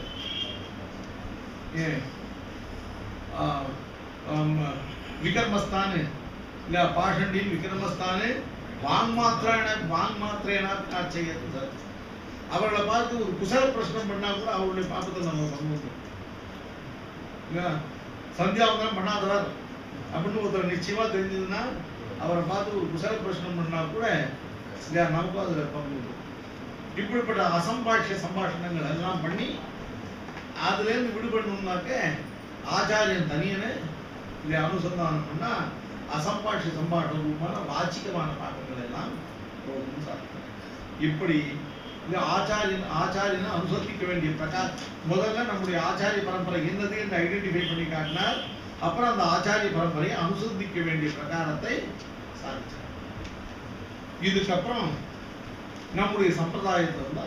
S1: விகர்மஸ்தானு இல்ல பாஷண்டின் விக்ரமஸ்தானு வாங்மாத்திரேனா செய்யறது. அவர்களை பார்த்து ஒரு குசல பிரச்சனை பண்ணா கூட அவருடைய பாப்பத்தை நம்ம பண்ணுவோம். சந்தியாவதனம் பண்ணாதவர் அப்படின்னு ஒருத்தர் நிச்சயமா தெரிஞ்சதுன்னா அவரை பார்த்து ஒரு குசல பிரச்சனை பண்ணா கூட இல்லையா நமக்கும் அதுல பங்கு. இப்படிப்பட்ட அசம்பாஷ்ய சம்பாஷணங்கள் எல்லாம் பண்ணி அதுல இருந்து விடுபடணும்னாக்க ஆச்சாரியன் தனியனை இதை அனுசந்தானம் பண்ணா அசம்பாஷ்ய சம்பாஷணமான வாச்சிகமான பாகங்கள் எல்லாம் போகும் சார். இப்படி இந்த ஆச்சாரியனை அனுசந்திக்க வேண்டிய பிரகாரம் முதல்ல நம்முடைய ஆச்சாரிய பரம்பரை என்னது என்று ஐடென்டிஃபை பண்ணி காட்டினார். அப்புறம் அந்த ஆச்சாரிய பரம்பரையை அனுசந்திக்க வேண்டிய பிரகாரத்தை சாதிச்சார். இதுக்கப்புறம் நம்முடைய சம்பிரதாயத்தில் வந்து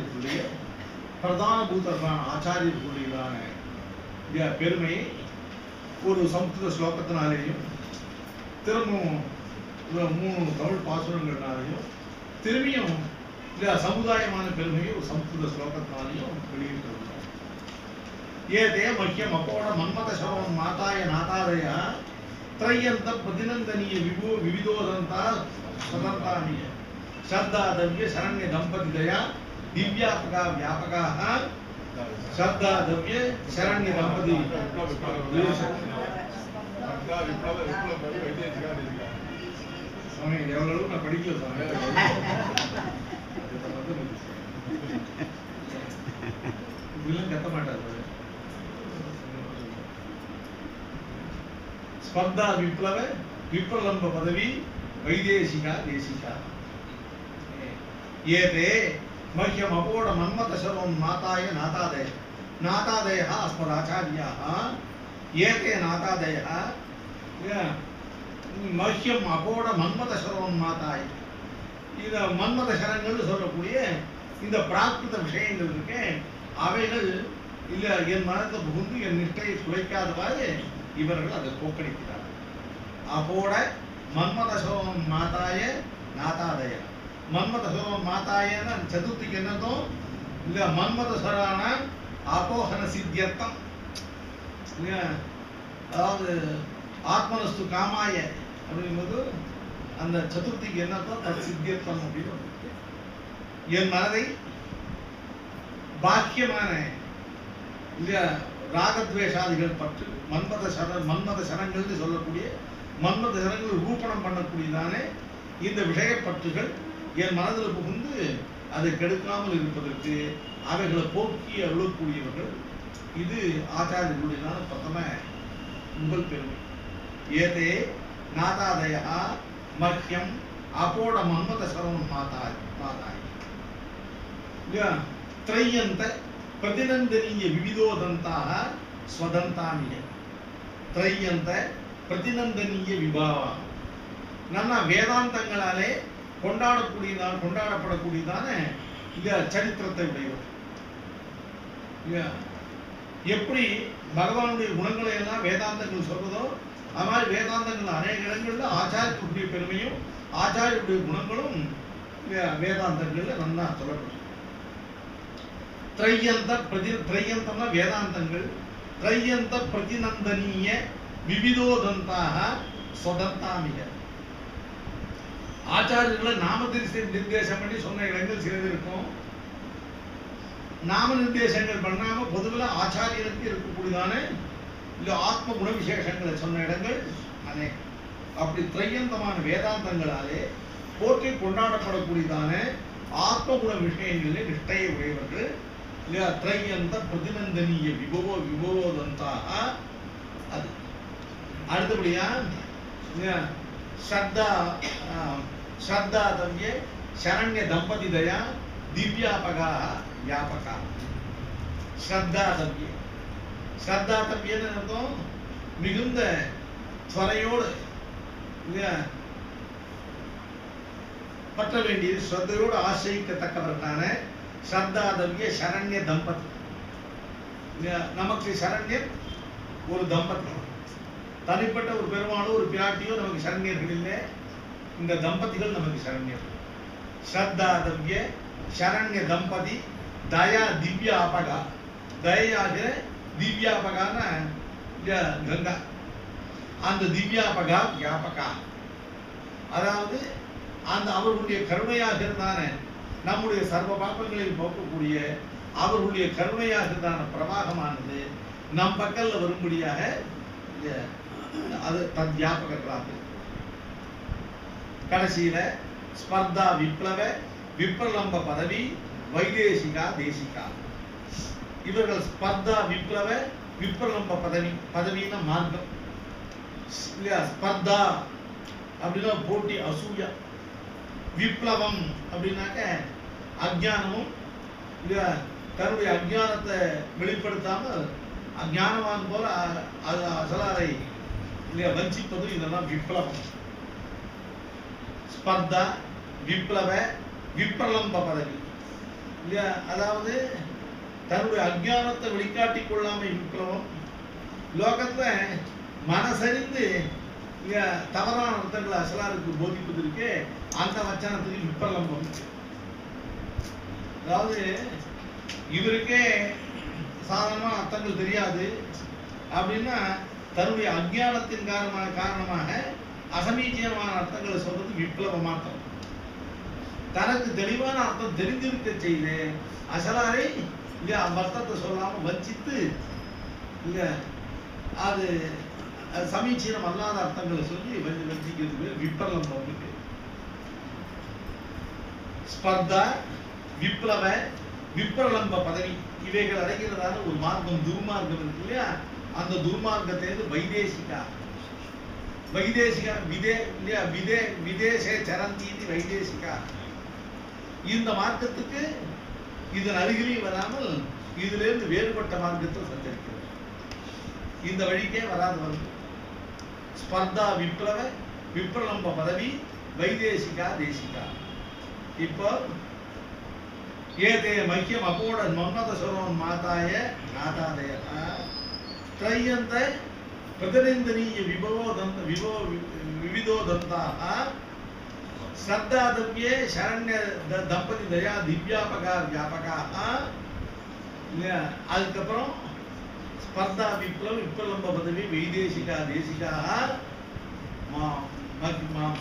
S1: ஆச்சாரியர்களுடைய பிரதான பூதமான ஆச்சாரியர்களுடையதான பெருமையை ஒரு சம்ஸ்கிருத ஸ்லோகத்தினாலேயும் திரும்பவும் 3 தமிழ் பாசுரங்கள்னாலையும் திரும்பியும் சமுதாயமான பெருமையை ஒரு சம்ஸ்கிருத ஸ்லோகத்தினாலையும் வெளியிட்டிருந்தோம். ஏதே மக்கியம் அப்போட மன்மத சரவம் மாதாய நாதாதய त्रय्यंत प्रतिनंदनीय विभो विविधोदंता स्वतंत्रानीय श्रद्धादव्य शरण्य दंपति दया दिव्यापका व्यापकाः श्रद्धादव्य शरण्य दंपति स्वामी देवलू ना படிக்கல स्वामी வில்லன் கத்த மாட்டாரு. स्पर्धा विप्लव विप्रलंब पदवी वैदेशिका देशिका ये ते मह्यम अपोड मन्मथ शर्वं नाताय नातादय नातादयः अस्मदाचार्याः ये ते नातादयः मह्यम अपोड मन्मथ शर्वं नाताय इद मन्मथ शरणங்கள் சொல்லக்கூடிய இந்த பிராகிருத விஷயங்கள் இருக்கே அவைகள் இல்ல என் மனத்தை புகுந்து என் நிஷ்டையை குலைக்காதவாறு இவர்கள் அதை போக்கடிக்கிறார். அப்போட மன்மதசோமம் மாதாய நாதாதய மன்மதசோமம் மாதாயன சதுர்த்திக்கு என்னதும் இல்ல மன்மதசரான ஆபோகன சித்தியர்த்தம் அதாவது ஆத்மனஸ்து காமாய அப்படிங்கும்போது அந்த சதுர்த்திக்கு என்னதும் அது சித்தியர்த்தம் அப்படின்னு என் மனதை பாக்கியமான இல்லையா ராகத்வேஷாதிகள் பற்று மன்மத சரங்கள் சொல்லக்கூடிய மன்மத சரங்கள் ரூபணம் பண்ணக்கூடியதானே இந்த விஷயப்பற்றுகள் என் மனதில் புகுந்து அதை கெடுக்காமல் இருப்பதற்கு அவைகளை போக்கி அருளக்கூடியவர்கள். இது ஆச்சாரியர்களுடையதான பிரதம முதல் பெருமை. ஏதே நாதாதயா மஹ்யம் அபோட மன்மத சரவம் மாதாய் त्रय्यंत प्रतिनंदनीय विविधोदंताः स्वदंतानीय त्रय्यंत प्रतिनंदनीय विभावा நம்ம வேதாந்தங்களாலே கொண்டாடப்படக்கூடியதான இந்த சரித்திரத்தை உடையவர். எப்படி பகவானுடைய குணங்களை எல்லாம் வேதாந்தங்கள் சொல்றதோ அது மாதிரி வேதாந்தங்கள் அநேக இடங்கள்ல ஆச்சாரியத்துடைய பெருமையும் ஆச்சாரியருடைய குணங்களும் வேதாந்தங்கள்ல நல்லா சொல்லப்படும். त्रय्यंतம்னா வேதாந்தங்கள் त्रय्यंत प्रतिनंदनीय विविधोदंताः स्वदंतामिह ஆச்சாரியர்களை நாம நிர்தேசம் பண்ணி சொன்ன இடங்கள் சிலது இருக்கும். நாம நிர்தேசங்கள் பண்ணாம பொதுவில் ஆச்சாரியனுக்கு இருக்கக்கூடியதான இல்ல ஆத்ம குண விசேஷங்களை சொன்ன இடங்கள் அநேக. அப்படி त्रय्यंतமான வேதாந்தங்களாலே போற்றி கொண்டாடப்படக்கூடியதான ஆத்ம குண விஷயங்களிலே நிஷ்டையை உடையவர்கள். त्रय्यंत प्रतिनंदनीय विभवोदंताः அது அடுத்தபடியா श्रद्धादव्य शरण्य दंपति दया दिव्यापकाः व्यापकाः श्रद्धादव्य அர்த்தம் மிகுந்த துவரையோடு பற்ற வேண்டியது ஸ்ரத்தையோடு ஆசிரிக்கத்தக்கவர்களான श्रद्धादव्य शरण्य दंपति நமக்கு சரண்யர் ஒரு தம்பதி தனிப்பட்ட ஒரு பெருமாளோ ஒரு பிராட்டியோ நமக்கு சரண்யர்கள் இல்லை. இந்த தம்பதிகள் நமக்கு சரண்யர். श्रद्धादव्य शरण्य दंपति दया दिव्यापगा दयाग दिव्यापगाன கங்கா அந்த திவ்யாபகா வியாபகா அதாவது அந்த அவர்களுடைய கருணையாக இருந்தான நம்முடைய சர்வ பாப்பங்களையும் போக்கக்கூடிய அவர்களுடைய கருணையாக இருந்தான பிரவாகமானது நம் பக்கல்ல வரும்படியாக அது தத்யாபகர்களாக. கடைசியில ஸ்பர்தா விப்ளவ விப்ரலம்ப பதவி வைதேசிகா தேசிகா இவர்கள் ஸ்பர்தா விப்ளவ விப்ரலம்ப பதவின மார்க்கம். ஸ்பர்தா அப்படின்னா போட்டி அசூயா. விப்ளவம் அப்படின்னாக்க அஜ்ஞானமும் தன்னுடைய அஜ்ஞானத்தை வெளிப்படுத்தாமல் அஜ்ஞானவான் போல அது அசலாரை வஞ்சிப்பதும் இதெல்லாம் விப்ளவம். ஸ்பர்தா விப்ளவ விப்ரலம்ப பதவி இல்லையா, அதாவது தன்னுடைய அஜ்ஞானத்தை வெளிக்காட்டி கொள்ளாம விப்ளவம். லோகத்துல மனசறிந்து தவறான அர்த்தங்களை அசலாருக்கு போதிப்பதற்கு அந்த வச்சனத்துக்கு விப்ரலம்பம். அதாவது இவருக்கே சாதாரணமான அர்த்தங்கள் தெரியாது அப்படின்னா தன்னுடைய அஜ்ஞானத்தின் காரணமாக அசமீச்சயமான அர்த்தங்களை சொல்றது விப்ளவமார்த்தம். தனக்கு தெளிவான அர்த்தம் தெரிஞ்சிருக்க செய்து அசலாரை அர்த்தத்தை சொல்லாம வஞ்சித்து அது சமீச்சீனம் அல்லாத அர்த்தங்களை சொல்லி வஞ்சிக்கிறது விப்ரலம்பம். ஸ்பர்தா, விப்ளவ, விப்ரலம்ப பதவி இவைகள் அடைகிறதான ஒரு மார்க்கம் துர்மார்க்கம் இருக்கு இல்லையா? அந்த துர்மார்க்கத்திலிருந்து வைதேசிகா விதேச சரந்தீதி வைதேசிகா இந்த மார்க்கத்துக்கு இதன் அருகிலேயும் வராமல் இதிலிருந்து வேறுபட்ட மார்க்கத்தை சஞ்சரிக்கிறது. இந்த வழிக்கே வராது வந்து ஸ்பர்தா விப்ளவ விப்ரலம்ப பதவி வைதேசிகா தேசிகா. இப்போ ஏதே மக்கியம் அப்போட மன்மத சுரோன் மாதாய நாதாதய त्रय्यन्त प्रतिनिन्दनीय विविधोदन्ताः श्रद्धादव्ये शरण्य दंपति दया दिव्यापका व्यापकाः அதுக்கப்புறம் ஸ்பர்தா விப்ளவ விப்ரலம்ப பதவி வைதேசிகா தேசிகாः மாம்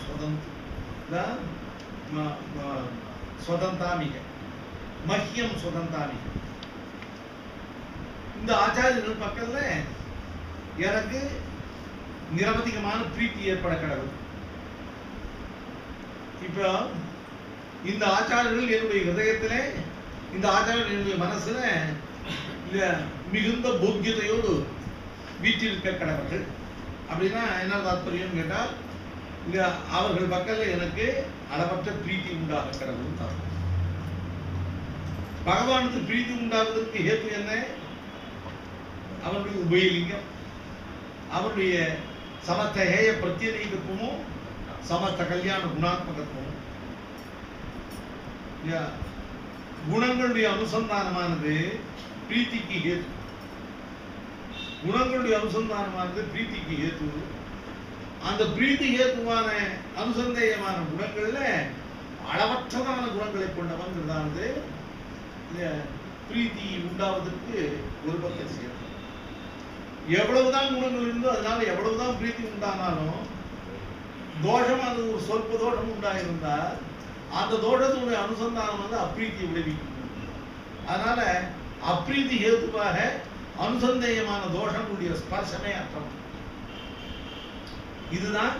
S1: ஸ்வதந்தாமிக மஹ்யம் ஸ்வதந்தாமிக. இந்த ஆச்சாரியர்கள் பக்கத்துல எனக்கு நிரவதிகமான பிரீத்தி ஏற்பட கடவுள். இப்போ இந்த ஆச்சாரியர்கள் என்னுடைய ஹிருதயத்திலே இந்த ஆச்சாரியர்கள் என்னுடைய மனசுல மிகுந்த போக்கியத்தையோடு வீட்டிருக்க கடவர்கள். அப்படின்னா என்ன தாற்பயம் கேட்டால் அவர்கள் பக்கத்துல எனக்கு அளவற்ற பிரீத்தி உண்டாக கடவுள் தான். பகவானுக்கு பிரீத்தி உண்டாவதற்கு ஹேத்து என்ன? அவனுடைய உபயலிங்கம், அவனுடைய சமஸ்த ஹேய பிரத்யேகத்துவமும் சமஸ்த கல்யாண குணாத்மகத்துவமும். குணங்களுடைய அனுசந்தானமானது பிரீத்திக்கு ஹேத்து. குணங்களுடைய அனுசந்தானமானது பிரீத்திக்கு ஹேத்து. அந்த பிரீத்தி ஹேத்துவான அனுசந்தேயமான குணங்கள்ல அளவற்றதான குணங்களை கொண்டவன்கிறதானது பிரீத்தி உண்டாவதற்கு ஒரு பக்கம் சேர்த்து. எவ்வளவுதான் குணங்கள் இருந்தோ அதனால எவ்வளவுதான் பிரீத்தி உண்டானாலும் தோஷம் அது ஒரு சொற்ப தோஷம் உண்டாயிருந்தா அந்த தோஷத்தினுடைய அனுசந்தானம் வந்து அப்பிரீத்தி விளைவிக்கும். அதனால அப்பிரீத்தி ஹேத்துவாக அனுசந்தேயமான தோஷங்களுடைய ஸ்பர்சமே அர்த்தம். இதுதான்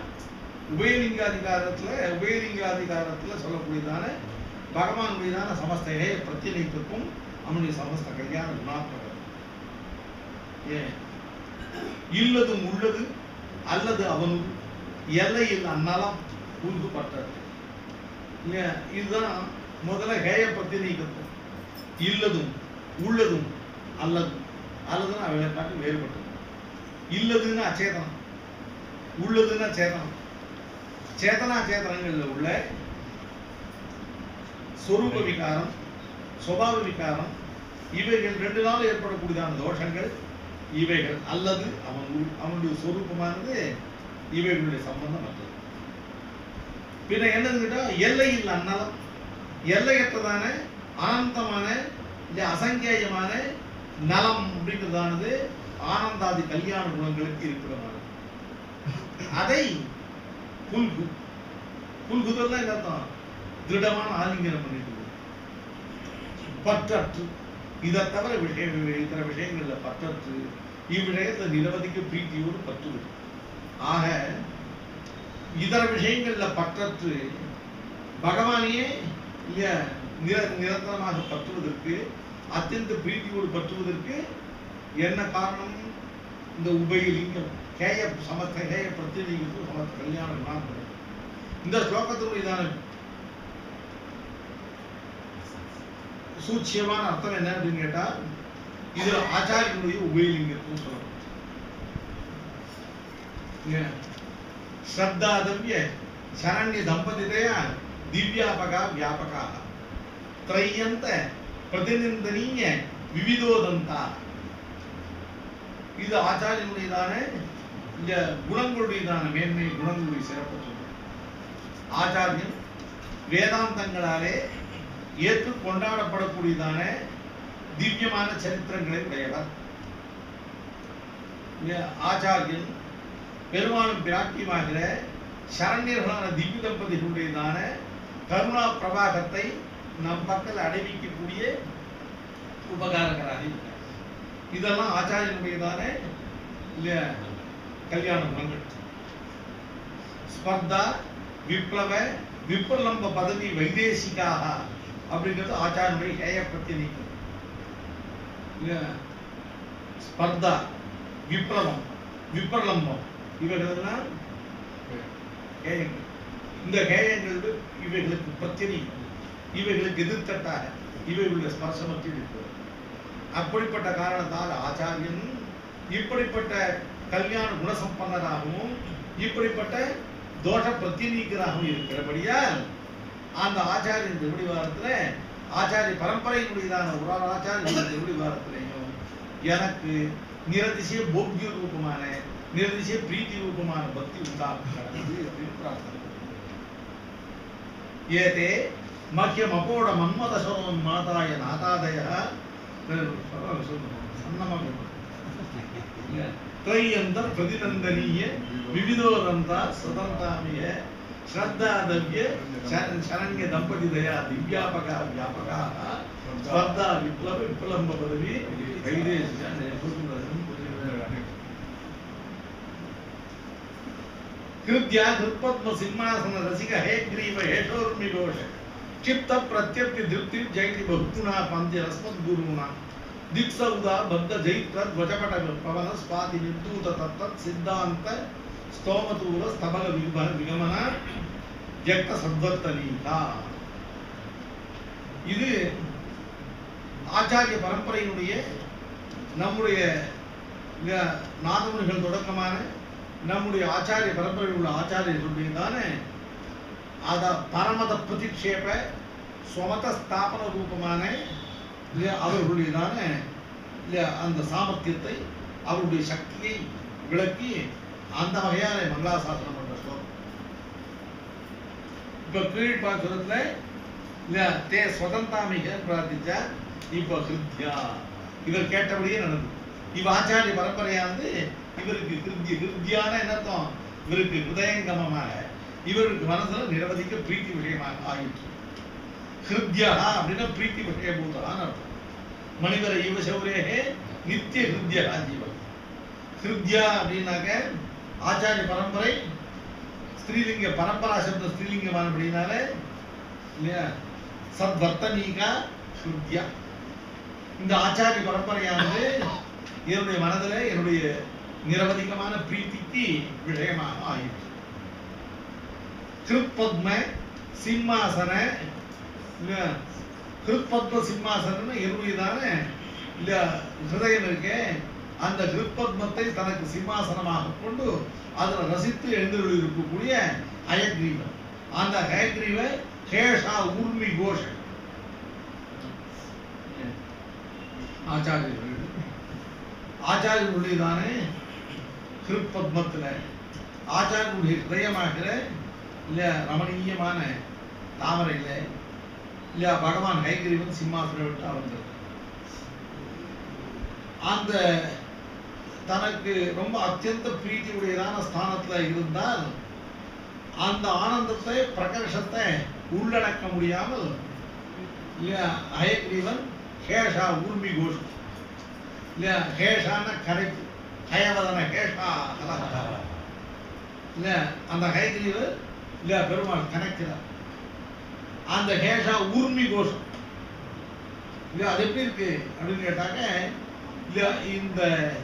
S1: உபயலிங்காதிகாரத்துல சொல்லக்கூடியதான பகவானுடையதான சமஸ்தையை பிரத்யேகத்துக்கும் அவனுடைய சமஸ்த கல்யாண குணாத்மகம். இல்லதும் உள்ளது அல்லது அவனும் எல்லையில் அந்நலம் உருதுபட்டது. இதுதான் முதல்ல ஹேய பிரத்யேகத்துவம். இல்லதும் உள்ளதும் அல்லது அல்லதுன்னு அவளை காட்டி வேறுபட்டது. இல்லதுன்னா அச்சேதனம், உள்ளதுன்னா சேதனம். சேதனா சேதனங்கள்ல உள்ள சொரூப விகாரம் சுபாவ விகாரம் இவைகள் ரெண்டு நாள் ஏற்படக்கூடியதான தோஷங்கள் இவைகள் அல்லது அவனுடைய சொரூபமானது இவைகளுடைய சம்பந்தம் அற்றது. பின்ன என்னன்னு கேட்டா எல்லையில் அந்நலம், எல்லையற்றதான அனந்தமான அசங்கேயமான நலம் அப்படிங்கிறதானது ஆனந்தாதி கல்யாண குணங்களுக்கு இருக்கிறதானது. அதை புல்கு புல்குதல் என்ன அர்த்தம்? திருடமான ஆலிங்கனம் பண்ணிட்டு பற்றற்று இதை தவிர இதர விஷயங்கள்ல பற்றற்று இவ்விடயத்துல நிரவதிக்க பிரீத்தியோடு பற்றுவது. ஆக இதர விஷயங்கள்ல பற்றற்று பகவானையே நிரந்தரமாக பற்றுவதற்கு அத்தியந்த பிரீத்தியோடு பற்றுவதற்கு என்ன காரணம்? இந்த உபயலிங்கம் ஹேய சமஸ்த ஹேய பிரத்யேகத்துவம் சமஸ்த கல்யாண குணாத்மகம். இந்த ஸ்லோகத்தினுடையதான சூட்சியமான அர்த்தம் என்ன அப்படின்னு கேட்டா இது ஆச்சாரியனுடைய உபயலிங்கத்துவம் சொல்லணும். ஸ்ரத்தாதவ்ய சரண்ய தம்பதிதயா திவ்யாபகா வியாபகா த்ரையந்த பிரதிநிந்தனீய விவிதோதந்தா. இது ஆச்சாரியனுடையதான இந்த குணங்களுடையதான மேன்மை, குணங்களுடைய சிறப்பு சொல்றேன். ஆச்சாரியன் வேதாந்தங்களாலே ஏற்று கொண்டாடப்படக்கூடியதான திவ்யமான சரித்திரங்களை உடையவர். ஆச்சாரியன் பெருமாளும் பிராட்டியமாகிற சரண்யர்களான திவ்ய தம்பதிகளுடையதான கருணா பிரபாகத்தை நம் பக்கத்தில் அடைவிக்கக்கூடிய உபகாரகராக இருக்கிறார். இதெல்லாம் ஆச்சாரியனுடையதான கல்யாண குணங்கள். ஸ்பர்தா விப்ளவ விப்ரலம்ப பதவி வைதேசிகாக அப்படிங்கிறது ஆச்சாரியனுடைய ஹேய பிரத்தினிக்கு. ஸ்பர்தா விப்ளவம் விப்ரலம்பம் இவைகளெல்லாம் ஹேயங்கள். இந்த ஹேயங்கள் இவைகளுக்கு பிரத்தினிக்கும், இவைகளுக்கு எதிர்த்தட்டாக இவைகளுடைய ஸ்பர்சமற்றி இருக்கிறது. அப்படிப்பட்ட காரணத்தால் ஆச்சாரியன் இப்படிப்பட்ட கல்யாண குணசம்பன்னராகவும் இப்படிப்பட்ட தோஷ பிரத்தினீகராகவும் இருக்கிறபடியால் அந்த ஆச்சாரியன் திருவிடிவாரத்தில் ஆச்சாரிய பரம்பரையினுடையதான ஒரு ஆச்சாரிய திருவிடிவாரத்திலையும் எனக்கு நிரதிசய போக்கிய ரூபமான நிரதிசய பிரீத்தி ரூபமான பக்தி உண்டாகிறது. ஏதே மக்கியம் அப்போட மன்மதசோம் மாதாய நாதாதய த்ரையந்தர் பிரதிநந்தனீய விவிதோரந்தா சதந்தாமிய ஸ்ரத்தாதவ்ய சரண்ய தம்பதி தயா திவ்யாபகா வியாபகா ஸ்பர்தா விப்ளவ விப்ளம்ப பதவி கிருத்யா கிருத்பத்ம சிம்மாசன ரசிக ஹே கிரீவ ஹேஷோர்மி கோஷ चित्त प्रत्यर्ति दृप्ति जयति बहुगुणा पंद्य रस्मद गुरुना दिक्सौदा बद्ध जैत्र ध्वजपट पवन स्पाति निर्दूत तत्त सिद्धांत स्तोमतूर स्तबल विगमन जक्त सद्वर्तनीका. இது ஆச்சாரிய பரம்பரையினுடைய நம்முடைய நாதமுனிகள் தொடக்கமான நம்முடைய ஆச்சாரிய பரம்பரையில் உள்ள ஆச்சாரியர்களுடையதான அத பரமத பிரதிக்ஷேப ஸ்வமத ஸ்தாபன ரூபமான அவர்களுடையதான அந்த சாமர்த்தியத்தை அவருடைய சக்தியை விளக்கி அந்த வகையான மங்களாசாசனம் பண்ற ஸ்லோகம். இப்ப கீழ்பாசுரத்துல தே ஸ்வதந்தாமிக பிரார்த்திச்சா இப்ப ஹிருத்யா இவர் கேட்டபடியே நடந்தது. இவ ஆச்சாரிய பரம்பரையானது இவருக்கு ஹிருத்யான என்னர்த்தம், இவருக்கு ஹிருதயங்கமமாக இவருக்கு மனசுல நிரவதிக்க பிரீத்தி விஷயமாக ஆயிற்று. ஹிருத்யா அப்படின்னா பிரீத்தி விஷயபூதான்னு அர்த்தம். மனிதர இவ சௌரேகே நித்திய ஹிருத்யா ஜீவன். ஹிருத்யா அப்படின்னாக்க ஆச்சாரிய பரம்பரை ஸ்திரீலிங்க பரம்பரா சப்த ஸ்திரீலிங்கமான அப்படின்னால இல்லையா சத்வர்த்தனீகா ஹிருத்யா. இந்த ஆச்சாரிய பரம்பரையானது என்னுடைய மனதில் என்னுடைய நிரவதிகமான பிரீத்திக்கு விஷயமாக ஆயிற்று. கிருத்பத்ம சிம்மாசன கிருத்பத்ம சிம்மாசன என்னுடையதான ஹிருதயம் இருக்கே, அந்த கிருத்பத்மத்தை தனக்கு சிம்மாசனமாக கொண்டு அதில் ரசித்து எழுந்து இருக்கக்கூடிய ஹயக்ரீவன். அந்த ஹயக்ரீவ ஹேஷா ஊர்மி கோஷ ஆச்சாரியர்களுடையதான கிருத்பத்மத்தில் ஆச்சாரியனுடைய ஹிருதயமாகிற இல்ல ரமணீயமான தாமரையில் இல்ல பகவான் ஹயக்ரீவன் சிம்மாசனம் விட்டு அமர்ந்தது. அந்த தனக்கு ரொம்ப அத்தியந்த பிரீத்தி உடையதான ஸ்தானத்துல இருந்தால் அந்த ஆனந்தத்தை பிரகர்ஷத்தை உள்ளடக்க முடியாமல் இல்லையா ஹயக்ரீவன் ஹேஷா ஊர்மி கோஷ் இல்லையா ஹேஷான கரைக்கு ஹயவதன ஹேஷா இல்ல அந்த ஹயக்ரீவன் இல்ல பெருமாள் கணக்கிறார். அந்த ஹேஷா ஊர்மி கோஷம் இல்ல அது எப்படி இருக்கு அப்படின்னு கேட்டாங்க, இல்ல இந்த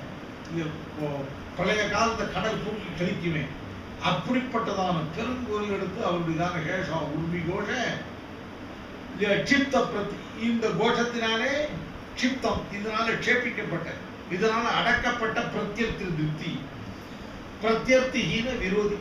S1: பழைய காலத்தை கடல் தூக்கி கழிக்குமே அப்படிப்பட்டதான பெருங்கோயில் எடுத்து அவருடையதான ஹேஷா ஊர்மி கோஷ சிப்த பிரதி இந்த கோஷத்தினாலே சிப்தம் இதனால க்ஷேபிக்கப்பட்ட இதனால அடக்கப்பட்ட பிரத்யர்த்தி திருப்தி பிரத்யர்த்திஹீன விரோதி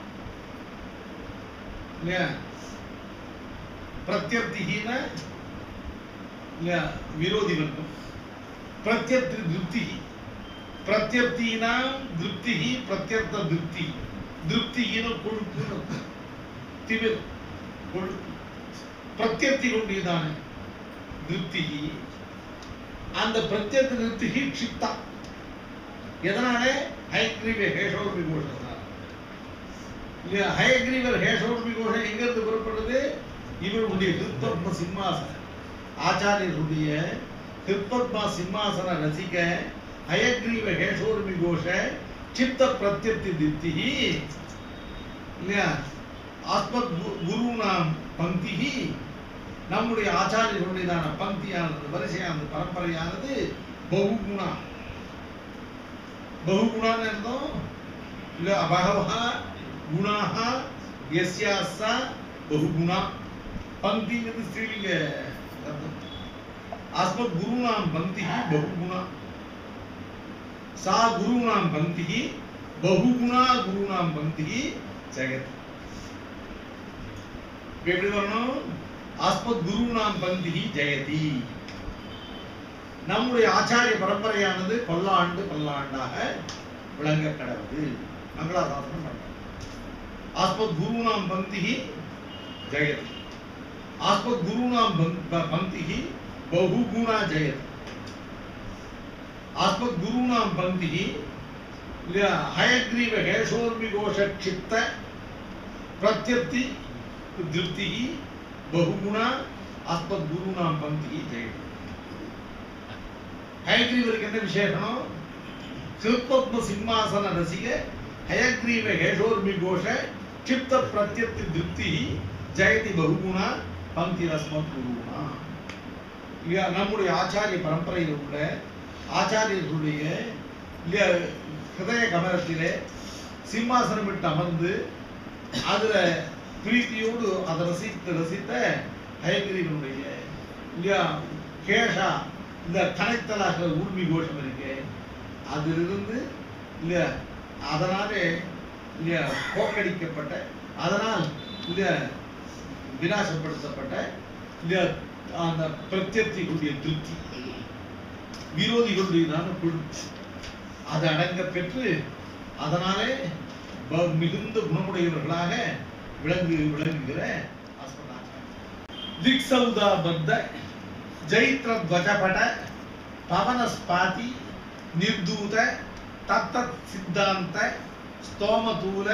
S1: பிரத்யர்த்திஹீன விரோதி வர்க்கம் பிரத்யர்த்தி திருப்தி பிரத்யர்த்தீனாம் திருப்திஹி பிரத்யர்த்த திருப்தி திருப்திஹின கொழுப்பு திமிர் கொழுப்பு பிரத்யர்த்தி கொண்டியதான திருப்திஹி அந்த பிரத்யர்த்த திருப்திஹி க்ஷிப்தா எதனாலே ஹயக்ரீவ ஹேஷோர் விகோஷத்தினால இல்லையா ஹயக்ரீவர் ஹேஷோர் விகோஷம் எங்கிருந்து புறப்படுது இவருடைய ஹிருத்பத்ம சிம்மாசனம் ஆச்சாரியருடைய ஹிருத்பத்ம சிம்மாசன ரசிக ஹயக்ரீவ ஹேஷோர்மி கோஷ சித்த பிரத்யர்த்தி திருப்திஹி இல்லையா ஆஸ்மத் குருநாம் பங்கிஹி நம்முடைய ஆச்சாரியர்களுடையதான பங்கியானது வரிசையானது பரம்பரையானது பகுகுணா பகுகுணான்னு அர்த்தம் இல்ல பகவஹ குணாஹ யஸ்யாஸ பகுகுணா பங்கிங்கிறது ஸ்ரீலிங்க அர்த்தம் ஆஸ்மத் குருநாம் பங்கிஹி பகுகுணா सा गुरूणां पंक्तिः बहुगुणा गुरूणां पंक्तिः जगति எப்படி வரணும் ஆஸ்மத் குருநாம் பந்திஹி ஜெயதி நம்முடைய ஆச்சாரிய பரம்பரையானது பல்லாண்டு பல்லாண்டாக விளங்க கடவுது மங்களாசாசனம் பண்றோம் ஆஸ்மத் குருநாம் பந்திஹி ஜெயதி ஆஸ்மத் குருநாம் பந்திஹி बहुगुणा जयति आस्मत् गुरूणां पंक्तिः हयग्रीव हेशोर्मिघोष क्षिप्त प्रत्यर्ति दृप्तिः बहुगुणा आस्मत् गुरूणां पंक्तिः जयति हयग्रीवरुक्कु एन्न विशेषणम हृत्पद्म सिंहासन रसिक हयग्रीव हेशोर्मिघोष क्षिप्त प्रत्यर्ति दृप्तिः जयति बहुगुणा पंक्तिरस्मत् गुरूणा நம்முடைய ஆச்சாரிய பரம்பரையில் உள்ள ஆச்சாரியர்களுடைய ஹிருதய கமலத்திலே சிம்மாசனம் விட்டு அமர்ந்து அதுல பிரீத்தியோடு அதை ரசித்த ஹயகிரீவனுடைய இல்லையா கேஷா இந்த கனைத்தலாக ஊர்மி கோஷம் இருக்கு அதிலிருந்து இல்லையா அதனாலே இல்லையா போக்கடிக்கப்பட்ட அதனால் இல்லையா விநாசப்படுத்தப்பட்ட இல்லையா அந்த பிரத்யர்த்திகளுடைய திருப்தி விரோதிகளுடையதான கொழுப்பு அது அடங்க பெற்று அதனாலே மிகுந்த குணமுடையவர்களாக விளங்குகிற திக்சௌதா பத்த ஜைத்ர துவஜபட பவனஸ்பாதி நிர்தூத தத்தத் சித்தாந்த ஸ்தோமதூல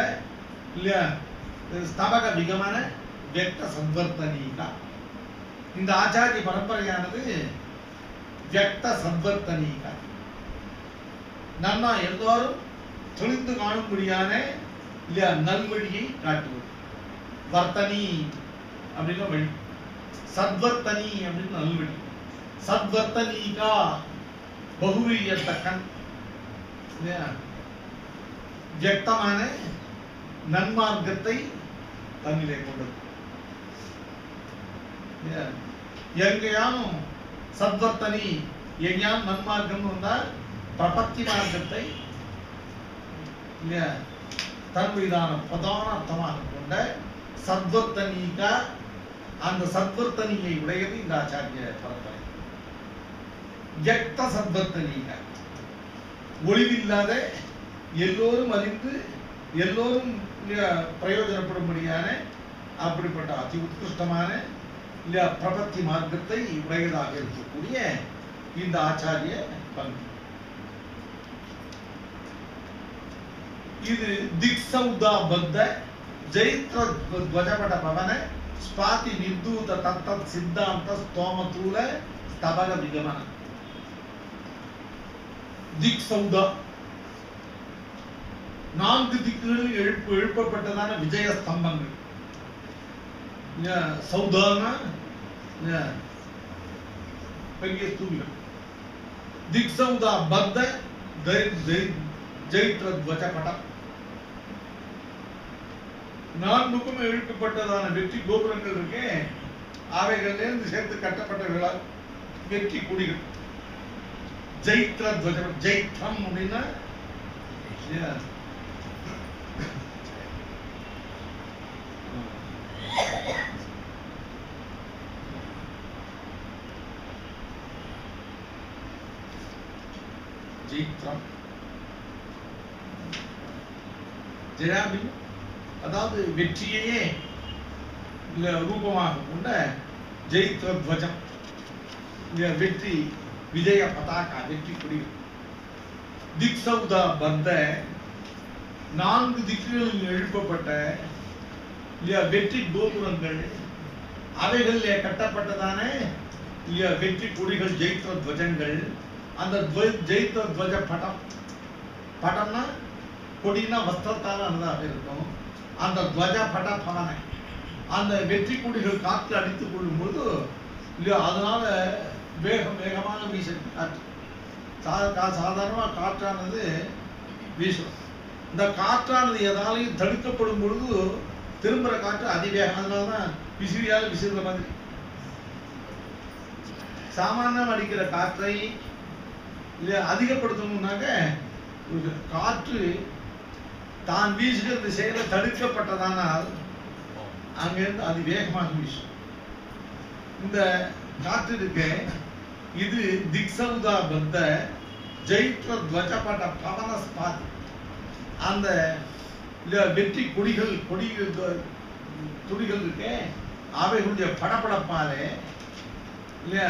S1: ஸ்தபக விகமன व्यक्त சத்வர்த்தனீகா இந்த ஆச்சாரிய பரம்பரையானது व्यक्त சத்வர்த்தனீகா நன்னா எல்லாரும் தெளிந்து காணும்படியான இல்லையா நல்வழியை காட்டுவது வர்த்தனி அப்படின்னா வழி சத்வர்த்தனி அப்படின்னு நல்வழி சத்வர்த்தனீகா பகுவியத்தக்கன் இல்லையா व्यक्तமான நன்மார்க்கத்தை தன்னிலே கொண்டது எங்கேயானும் சத்வர்த்தனி எங்கேயானும் நன்மார்க்கம் வந்தால் பிரபத்தி மார்க்கத்தை தன்மீதான பிரதான அர்த்தமாக கொண்ட சத்வர்த்தனிகா அந்த சத்வர்த்தனியை உடையது இந்த ஆச்சாரிய பரம்பரை வியக்த சத்வர்த்தனிகா ஒளிவில்லாத எல்லோரும் அறிந்து எல்லோரும் பிரயோஜனப்படும்படியான அப்படிப்பட்ட அதி உத்கிருஷ்டமான பிரபத்தி மார்க்கத்தை உடையதாக இருக்கக்கூடிய இந்த ஆச்சாரிய பங்கி இது திக்சௌதா பத்த ஜைத்ர துவஜபட பவன ஸ்பாதி நிர்தூத தத்தத் சித்தாந்த ஸ்தோமதூல ஸ்தபக விகமன திக்சௌதா நான்கு திக்குகளில் எழுப்பப்பட்டதான விஜய ஸ்தம்பங்கள் சௌதானா பெரிய ஸ்தூபிகள் திக்சௌதா பத்த ஜைத்ர துவஜபடம் நான்குக்கும் எழுப்பப்பட்டதான வெற்றி கோபுரங்கள் இருக்கே அவைகளிலிருந்து சேர்த்து கட்டப்பட்ட வெற்றி கொடிகள் ஜைத்ர துவஜபடம் ஜைத்ரம் அப்படின்னா ஜைத்ரம் ஜெயாபின் அதாவது வெற்றியையே ரூபமாக கொண்ட ஜெயித்வஜம், வெற்றி விஜய பதாகா, வெற்றி கொடி. திக்சௌதா பந்த, 4 திக்குகளில் எழுப்பப்பட்ட வெற்றி கோபுரங்கள், அவைகளிலே கட்டப்பட்டதான வெற்றி கொடிகள், ஜெயித்வஜங்கள். அந்த ஜெயித்வஜ படம், படம்னா கொடினா வஸ்திரத்தால் அன்னதாக இருக்கும். அந்த துவஜ பட பவனை, அந்த வெற்றி கொடிகள் காற்று அடித்துக் கொள்ளும் போது அதனால வேகமாக வீசும் காற்று. சாதாரணமாக காற்றானது வீசும். இந்த காற்றானது எதாலையும் தடுக்கப்படும் பொழுது திரும்புகிற காற்று அதிவேகம். அதனாலதான் விசிறியால் விசிறுற மாதிரி. சாமானியம் அடிக்கிற காற்றை அதிகப்படுத்தணும்னாக்க காற்று தான் வீசுகிற திசையில தடுக்கப்பட்டதானால் அங்கிருந்து அது வேகமாக வீசும். இந்த காற்று இருக்கு, இது திக்சௌதா பத்த ஜெயித்ர துவஜபட பவன ஸ்பாத். அந்த வெற்றி கொடிகள் துடிகள் இருக்கு, அவைகளுடைய படப்படப்பாலே இல்லையா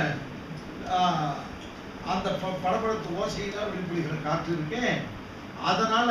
S1: அந்த படப்படத்து ஓசையில வெளிப்படுகிற காற்று இருக்கு. அதனால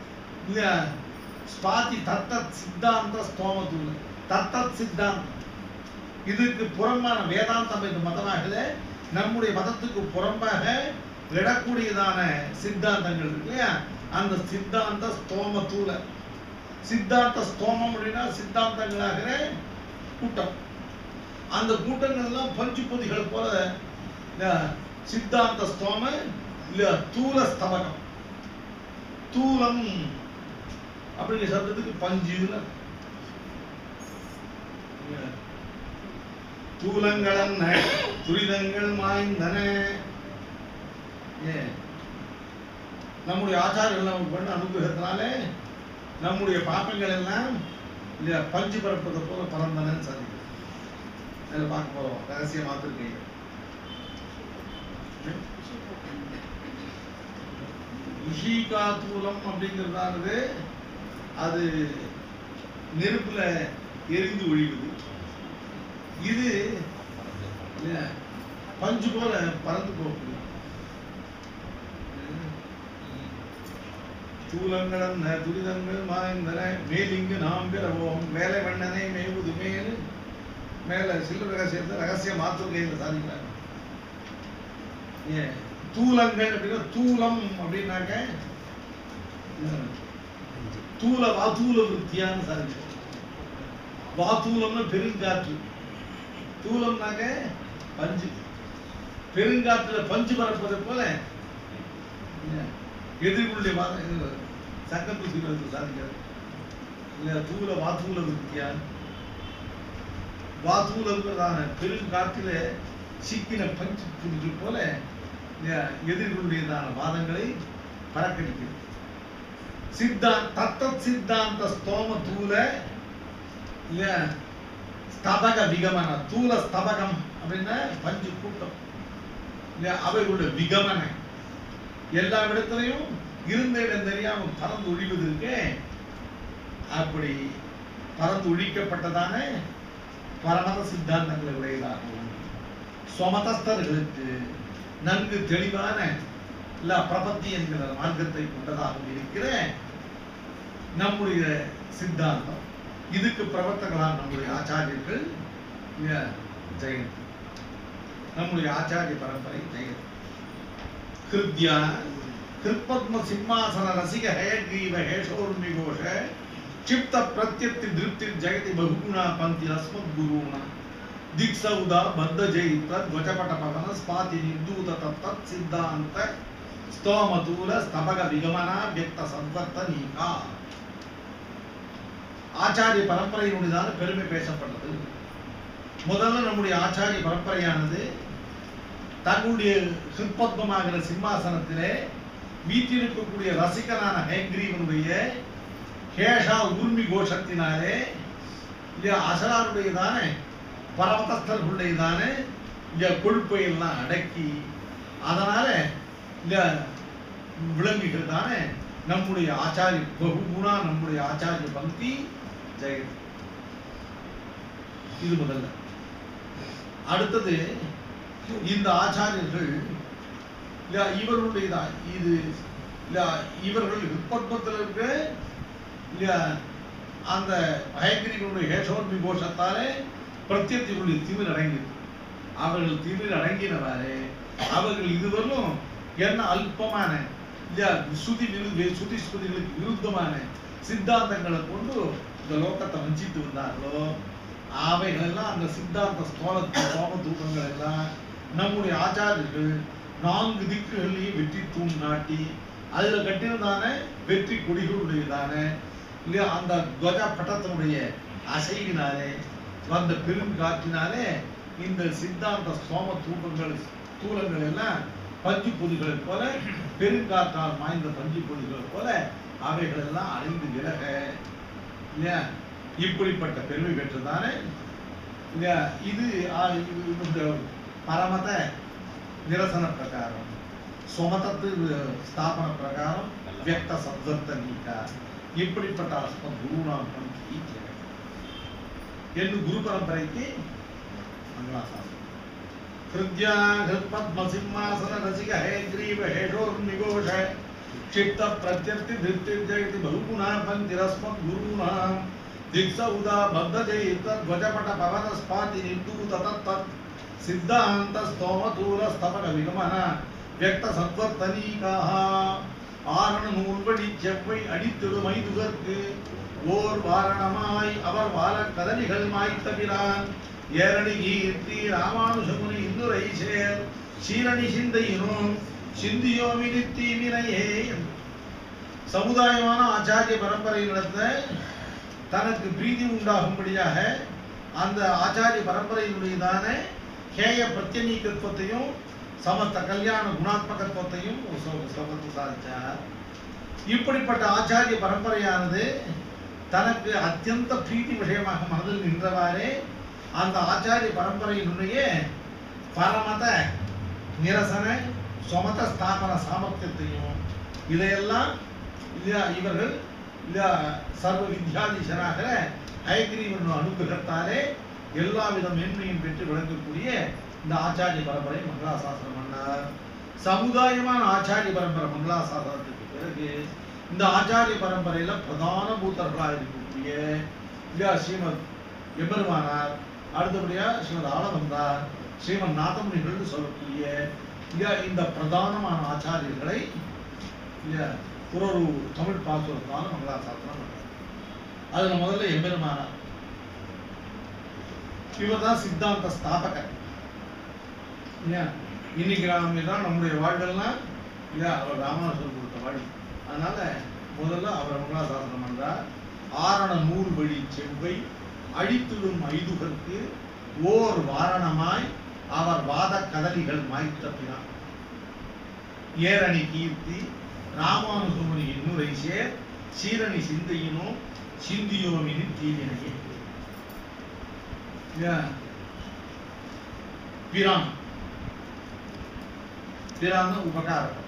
S1: ஸ்பாதி தத்தத் சித்தாந்த ஸ்தோமத்துள்ள தத்தத் சித்தாந்தம், இதுக்கு புறம்பான வேதாந்தம் இந்த மதமாகல, நம்முடைய மதத்துக்கு புறம்பாக விடக்கூடியதான சித்தாந்தங்கள் இருக்கு இல்லையா, அந்த சித்தாந்த ஸ்தோமத்தூல. சித்தாந்த ஸ்தோமம் அப்படின்னா சித்தாந்தங்களாகிற கூட்டம். அந்த கூட்டங்கள் எல்லாம் பஞ்சு பொதிகள் போல சித்தாந்த ஸ்தோம இல்ல தூல ஸ்தபகம். தூலம் அப்படிங்கிற சப்தத்துக்கு பஞ்சுல தூலங்கள் துரிதங்கள் மாய்ந்தன. நம்முடைய ஆச்சாரியர்கள் பண்ண அனுகிரகத்தினால நம்முடைய பாப்பங்கள் எல்லாம் இல்லையா பஞ்சு பரப்பதை போல பறந்தனன்னு சாதிக்கும். அதில் பார்க்க போறோம் ரகசியமாத்திருக்கீங்க. ஈஷிகாதூலம் அப்படிங்கிறதானது அது நெருப்புல எரிந்து ஒழிவது. இது பஞ்சு போல பறந்து போகக்கூடிய தூலங்கள் துரிதங்கள் மாய்ந்தன மேலிங்கு நாம் பெறவோம் மேலை வண்ணனை மேவுது மேல். மேல சில்லு ரகசியத்தை ரகசிய மாத்திருக்கையில் சாதிக்கிறாங்க. தூலங்கள் அப்படின்னா தூலம் அப்படின்னாக்க தூல வாதூல விருத்தியான்னு சாதிக்கிறாங்க. வாதூலம்னா பெருங்காற்று, தூலம்னாக்க பஞ்சு. பெருங்காற்றுல பஞ்சு பரப்பதை போல எதிர்கொள்ளுடைய சங்கத்து சீரத்து சாதிக்கிறது இல்ல. தூல வாதூல விருத்தியான், வாதூலங்கிறதான பெருங்காற்றில சிக்கின பஞ்சு புரிஞ்சு போல எதிர்கொள்ளுடையதான வாதங்களை பறக்கடிக்கிறது. தத்தத் சித்தாந்த ஸ்தோம தூல ஸ்தபக விகமன. தூல ஸ்தபகம் அப்படின்னா பஞ்சு கூட்டம் அவைகளுடைய விகமன எல்லா இடத்துலையும் இருந்த இடம் தெரியாம பறந்து ஒழிவதற்கு அப்படி பறந்து ஒழிக்கப்பட்டதான பரமத சித்தாந்தங்களை உடையதாகவும் ஸ்வமதஸ்தர்களுக்கு நன்கு தெளிவான பிரபத்தி என்கிற மார்க்கத்தை கொண்டதாகவும் இருக்கிற நம்முடைய சித்தாந்தம். இதுக்கு பிரவர்த்தகளான நம்முடைய ஆச்சாரியர்கள் ஜெயந்தி, நம்முடைய ஆச்சாரிய பரம்பரை ஜெயந்தி. கிருத்யா கிருத்பத்ம சிம்மாசன ரசிக ஹயக்ரீவ ஹேஷோர்மிகோஷ क्षिप्त प्रत्यति दृप्ति जगति बहुगुणा पंक्ति अस्मत् गुरुणा दिक्सौदा बद्ध जयित्र ध्वजपट पवन स्पाति निर्दूत तत्त सिद्धांत स्तोमतूल स्तबग विगमना व्यक्त सद्वर्तनीका. ஆச்சாரிய பரம்பரையினுடையதான பெருமை பேசப்பட்டது. முதல்ல நம்முடைய ஆச்சாரிய பரம்பரையானது தங்களுடைய சிற்பத்மமாகிற சிம்மாசனத்திலே வீட்டிருக்கக்கூடிய ரசிகனான ஹயக்ரீவனுடைய கேஷா ஊர்மி கோஷத்தினாலே அசலாருடையதான பரமதஸ்தர்களுடையதான கொழுப்பை எல்லாம் அடக்கி அதனால விளங்குகிறதான நம்முடைய ஆச்சாரிய பகுகுணா நம்முடைய ஆச்சாரிய பக்தி ஜெயதி. இது முதல்ல. அடுத்தது இந்த ஆச்சாரியர்கள் இவர்களுடைய இது இவர்கள் விற்பத்தில் இருக்க அந்த ஹயக்கிரிகளுடைய ஹேஷோர்மி கோஷத்தாலே பிரத்யத்திகளுடைய திமிர் அடங்கியது. அவர்கள் திமிர் அடங்கினவாறு அவர்கள் இதுவரையும் என்ன அல்பமான சுதி ஸ்ருதிகளுக்கு விருத்தமான சித்தாந்தங்களை கொண்டு இந்த லோகத்தை வஞ்சித்து வந்தார்களோ அவைகள் எல்லாம் அந்த சித்தாந்த சோம தூக்கங்கள் எல்லாம் நம்முடைய ஆச்சாரியர்கள் 4 திக்குகளையும் வெற்றி தூண் நாட்டி அதுல கட்டினதான வெற்றி கொடிகளுடையதான இல்லையா அந்த துவஜ பட்டத்தினுடைய அசைவினாலே வந்த பெருங்காற்றினாலே இந்த சித்தாந்த சோம தூளங்கள் எல்லாம் பஞ்சு பொதிகளை போல பெருங்காற்றால் மாய்ந்த பஞ்சு பொதிகளை போல அவைகள் எல்லாம் அழிந்து விலக இல்லையா இப்படிப்பட்ட பெருமை பெற்றதானே இல்லையா. இது பரமத நிரசன பிரகாரம் சொமதத்து ஸ்தாபன பிரகாரம் வியக்த சப்தத்த நீக்கா இப்படிப்பட்ட அஸ்மத் குருநாம் பந்தி என்று குரு பரம்பரைக்கு மங்களாசாசனம். ஹிருத்யா ஹிருத்பத்ம சிம்மாசன ரசிக ஹேக்ரீவ ஹேஷோர்நிகோஷ क्षिप्त प्रत्यर्ति धृतिर्जयति बहुगुणा पंतिरस्मत् गुरूणां दिक्सौदा बद्धजयित ध्वजपट पवन स्पाति निर्दूत तत्तत् सिद्धांत स्तोमतूल स्तपक विगमन व्यक्त सत्वर्तनीकाः ஆரண நூல்வடி செவ்வை அடித்திடு மைதுகற்கு ஓர் வாரணமாய் அவர் வாழ கதலிகள் மாய்த்தபிரான் ஏரணி கீர்த்தி ராமானுஜமுனி இன்னுரை சேர் சீரணி சிந்தையினும் சிந்தியோமினி தீவினையே. சமுதாயமான ஆச்சாரிய பரம்பரை நடத்த தனக்கு பிரீதி உண்டாகும்படியாக அந்த ஆச்சாரிய பரம்பரையினுடையதான கேய பிரத்யநீகத்துவத்தையும் சமஸ்த கல்யாண குணாத்மகத்துவத்தையும் சாதிச்சார். இப்படிப்பட்ட ஆச்சாரிய பரம்பரையானது தனக்கு அத்தியந்த பிரீதி விஷயமாக மனதில் நின்றவாறே அந்த ஆச்சாரிய பரம்பரையினுடைய பரமத நிரசன சொமத ஸ்தாபன சாமர்த்தியத்தையும் இதையெல்லாம் இவர்கள் சர்வ வித்யாதீசனாக ஹயக்ரீவன் அனுகிரகத்தாலே எல்லா வித மேன்மையும் பெற்று விளங்கக்கூடிய இந்த ஆச்சாரிய பரம்பரை மங்களாசாசனம் பண்ணார். சமுதாயமான ஆச்சாரிய பரம்பரை மங்களாசாசனத்துக்கு பிறகு இந்த ஆச்சாரிய பரம்பரையில பிரதான பூத்தர்களாக இருக்கக்கூடிய ஸ்ரீமத் எம்பெருமானார், அடுத்தபடியா ஸ்ரீமத் ஆளவந்தார், ஸ்ரீமத் நாதமுனிகள் சொல்லக்கூடிய இந்த பிரதானமான ஆச்சாரியர்களை ஒரு தமிழ் பாசுரத்தான மங்களாசாசனம் பண்றார். அதுல முதல்ல எம்பெருமானார், இவர் தான் சித்தாந்த ஸ்தாபகர். இன்னைக்கு தான் நம்முடைய வாழ்கள்லாம் அவர் ராமானுஜர் கொடுத்த வாழ். அதனால முதல்ல அவர் மங்களாசாசனம் பண்றார். ஆரண நூல் வழி செவ்வை அழித்திடும் ஐதுகற்கு ஓர் வாரணமாய் அவர் வாத கதலிகள் மாய்த்தப்பினார். ஏரணி கீர்த்தி ராமானுஜமுனி இன்னுரை சேர் சீரணி சிந்தையினோ சிந்தியோமினி தீவினையே. பிரான் பிரான் உபகாரம்.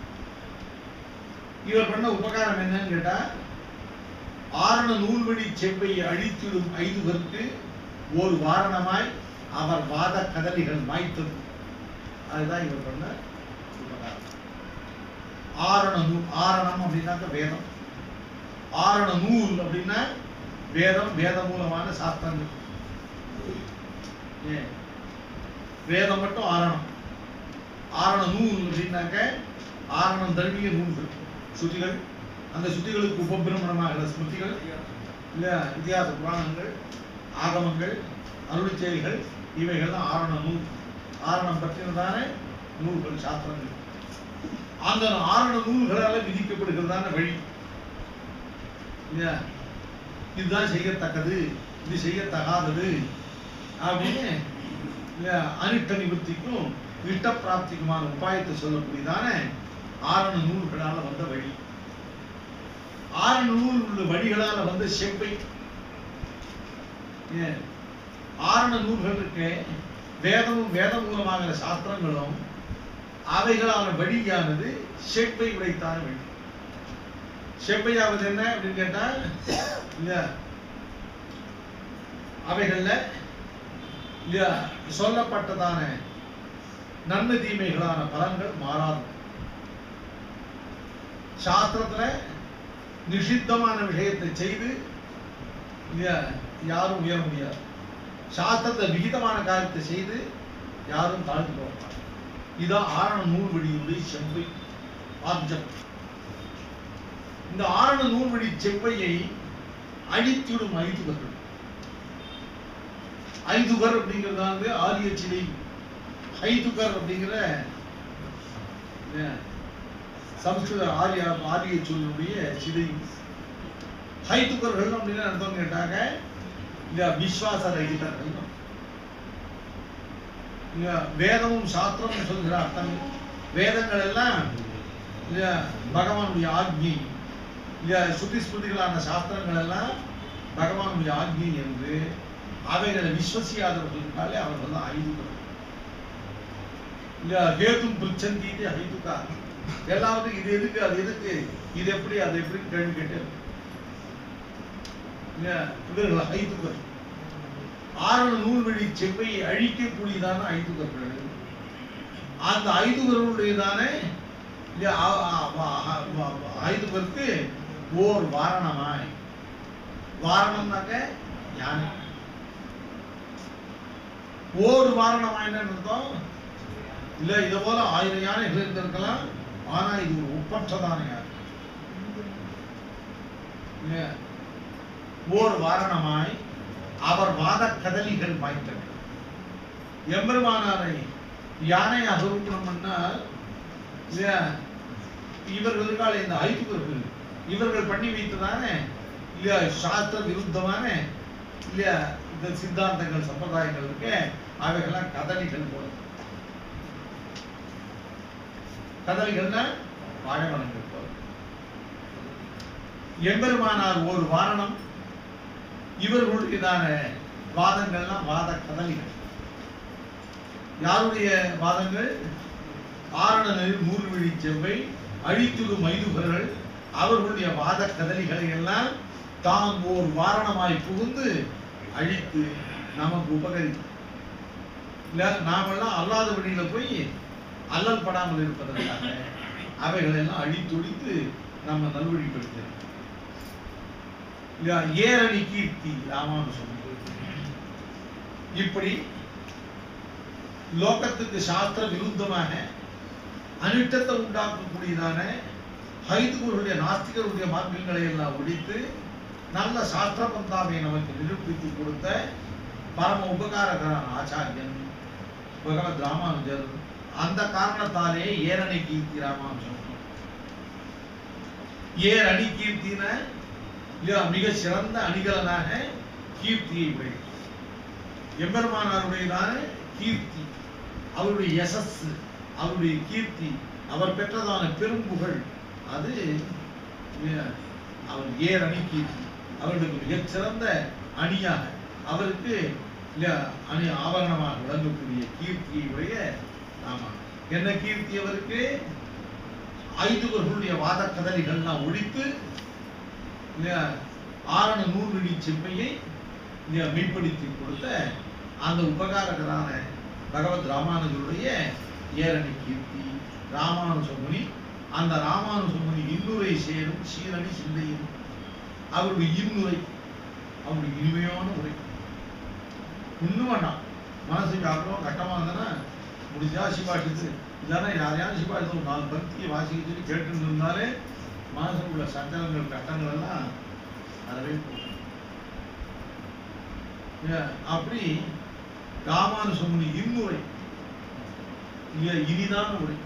S1: இவர் பண்ண உபகாரம் என்னன்னு கேட்டா, ஆரண நூல்வழி செவ்வை அழித்திடும் ஐதுகற்கு ஒரு வாரணமாய் அவர் வாத கதலிகள் மாய்த்தது. அதுதான் இவர் பண்ண உபகாரம். ஆரணம் அப்படின்னாக்க வேதம், ஆரண நூல் அப்படின்னா வேதம், வேத மூலமான சாஸ்திரங்கள். வேதம் மட்டும் ஆரணம். ஆரண நூல் அப்படின்னாக்க ஆரணம் தழுவிய நூல்கள், சுத்திகள். அந்த சுத்திகளுக்கு உபபிரமணமாக ஸ்மிருதிகள், இல்ல இதிகாச புராணங்கள், ஆகமங்கள், அருள் செயல்கள், இவைகள் தான் ஆரண நூல். ஆரணம் பற்றினதான நூல்கள், சாஸ்திரங்கள். அந்த ஆரண நூல்களால விதிக்கப்படுகிறதான வழி. இதுதான் செய்யத்தக்கது, இது செய்யத்தகாதது அப்படின்னு அனிஷ்ட நிவர்த்திக்கும் இஷ்ட பிராப்திக்குமான உபாயத்தை சொல்லக்கூடியதான ஆரண நூல்களால வந்த வழி. ஆரண நூல் உள்ள வழிகளால வந்த செவ்வை. ஆரண நூல்களுக்கு வேதமும் வேத மூலமாகிற சாஸ்திரங்களும் அவைகளான வழியானது செவ்வை உடைத்தான வழி. செவ்வையாவது என்ன அப்படின்னு கேட்டா இல்லையா அவைகள்ல இல்லையா சொல்லப்பட்டதான நன்மை தீமைகளான பலன்கள் மாறாது. சாஸ்திரத்துல நிஷித்தமான விஷயத்தை செய்து இல்லையா யாரும் உயர முடியாது. சாஸ்திரத்தை விகிதமான காரியத்தை செய்து யாரும் தாழ்த்து போக. இதான் ஆரண நூல்வழியுடைய செவ்வை ஆப்ஜெக்ட். இந்த ஆரண நூல்வழி செவ்வையை அழித்திடும் ஐதுகர்கள். ஐதுகர் அப்படிங்கிறது ஆரிய சிலை. ஐதுகர் அப்படிங்கிற சமஸ்கிருத ஆரிய சொல்லுடைய சிலை. ஹைதுகர்கள் அப்படின்னு அர்த்தம் கேட்டாங்க இல்ல விஸ்வாச ரகிதர்கள். வேதமும் சாஸ்திரமும் சொல்கிற அர்த்தம். வேதங்கள் எல்லாம் பகவானுடைய ஆக்ஞை. சுத்தி ஸ்மிருதிகளான சாஸ்திரங்கள் எல்லாம் பகவானுடைய ஆக்ஞை என்று அவைகளை விஸ்வசியாதவர்களுக்காலே அவர்கள் தான் ஐதுகர்கள். கேதும் புச்சந்தி ஐதுகா. எல்லாரும் இது எதுக்கு அது எதுக்கு இது எப்படி அது எப்படி கேள்வி கேட்டு இவர்கள் ஐதுகர். ஆரண நூல்வழி செவ்வையை அழிக்கக்கூடியதான ஐதுகர்கள். அந்த ஐதுகர்களுடையதான ஐதுகருக்கு ஓர் வாரணமாய். வாரணம்னாக்க யானை. ஓர் வாரணமாய் அர்த்தம் இல்ல இத போல 1000 யானைகள் இருந்திருக்கலாம். ஆனா இது ஒரு ஒப்பற்றதான யானை. ஓர் வாரணமாய் அவர் வாத கதலிகள் வாய்த்தனர். எம்பெருமானாரை யானை அகரூபணம்னா இவர்களுக்கால இந்த ஐதுகர்கள் இவர்கள் பண்ணி வைத்ததானே இல்லையா சாஸ்திர விருத்தமான இல்லையா இந்த சித்தாந்தங்கள் சம்பிரதாயங்கள் இருக்கு. அவைகள்லாம் கதலிகள் போல. கதலிகள்னா வாழைமரங்கள் போல. எம்பெருமானார் ஒரு வாரணம். இவர்களுடையதான வாதங்கள்லாம் வாத கதலிகள். யாருடைய வாதங்கள்? ஆரண நூல்வழி செவ்வை அழித்துடும் ஐதுகர்கள் அவர்களுடைய வாத கதலிகளை எல்லாம் தான் ஓர் வாரணமாய் புகுந்து அழித்து நமக்கு உபகரிக்கும். இல்ல நாமெல்லாம் அல்லாத வழியில போய் அல்லல் படாமல் இருப்பதற்காக அவைகளை எல்லாம் அழித்தொழித்து நம்ம நல்வழிப்படுத்த. ஏரணி கீர்த்தி ராமானுஜம். இப்படி லோகத்துக்கு சாஸ்திர விருத்தமாக அனிஷ்டத்தை உண்டாக்கக்கூடியதான ஹைதுகர்களுடைய நாஸ்திகருடைய மார்க்கங்களை எல்லாம் ஒழித்து நல்ல சாஸ்திர பந்தாவை நமக்கு நிரூபித்து கொடுத்த பரம உபகாரகரான ஆச்சாரியன் பகவத் ராமானுஜர். அந்த காரணத்தாலே ஏரணி கீர்த்தி ராமானுஜம். ஏர் அணி கீர்த்தின மிக சிறந்த அணிகலனாக கீர்த்தியை உடைய எம்பெருமானாருடையதான கீர்த்தி, அவருடைய யசஸ், அவருடைய கீர்த்தி, அவர் பெற்றதான பெரும்புகழ், அது அவர் ஏர் அணி கீர்த்தி. அவர்களுக்கு மிகச்சிறந்த அணியாக அவருக்கு அணி ஆபரணமாக விளங்கக்கூடிய கீர்த்தியை உடைய ஆமா. என்ன கீர்த்தி அவருக்கு? ஐதுகர்களுடைய வாத கதலிகள்லாம் ஒழித்து ஆரண நூல்வழி செவ்வையை மெய்ப்படுத்தி கொடுத்த அந்த உபகாரகரான பகவத் ராமானுஜருடைய ஏரணி கீர்த்தி ராமானுஜமுனி. அந்த ராமானுஜமுனி இன்னுரை சேரும் சீரணி சிந்தையும். அவருடைய இன்னுரை, அவருடைய இனிமையான உரை. இன்னும் வேண்டாம், மனசுக்கு அவ்வளோ கட்டமா இருந்தனா முடிஞ்சா சிபாஷித்து இல்லைன்னா யாரையாவது சிபாஷித்து ஒரு 4 பக்தியை வாசிக்க சொல்லி கேட்டு இருந்தாலே மனசுக்குள்ள சங்கடங்கள் கட்டங்கள் எல்லாம் அறவே போகும். அப்படி ராமானுஜமுனி இன்னுரை இனிதான உரை.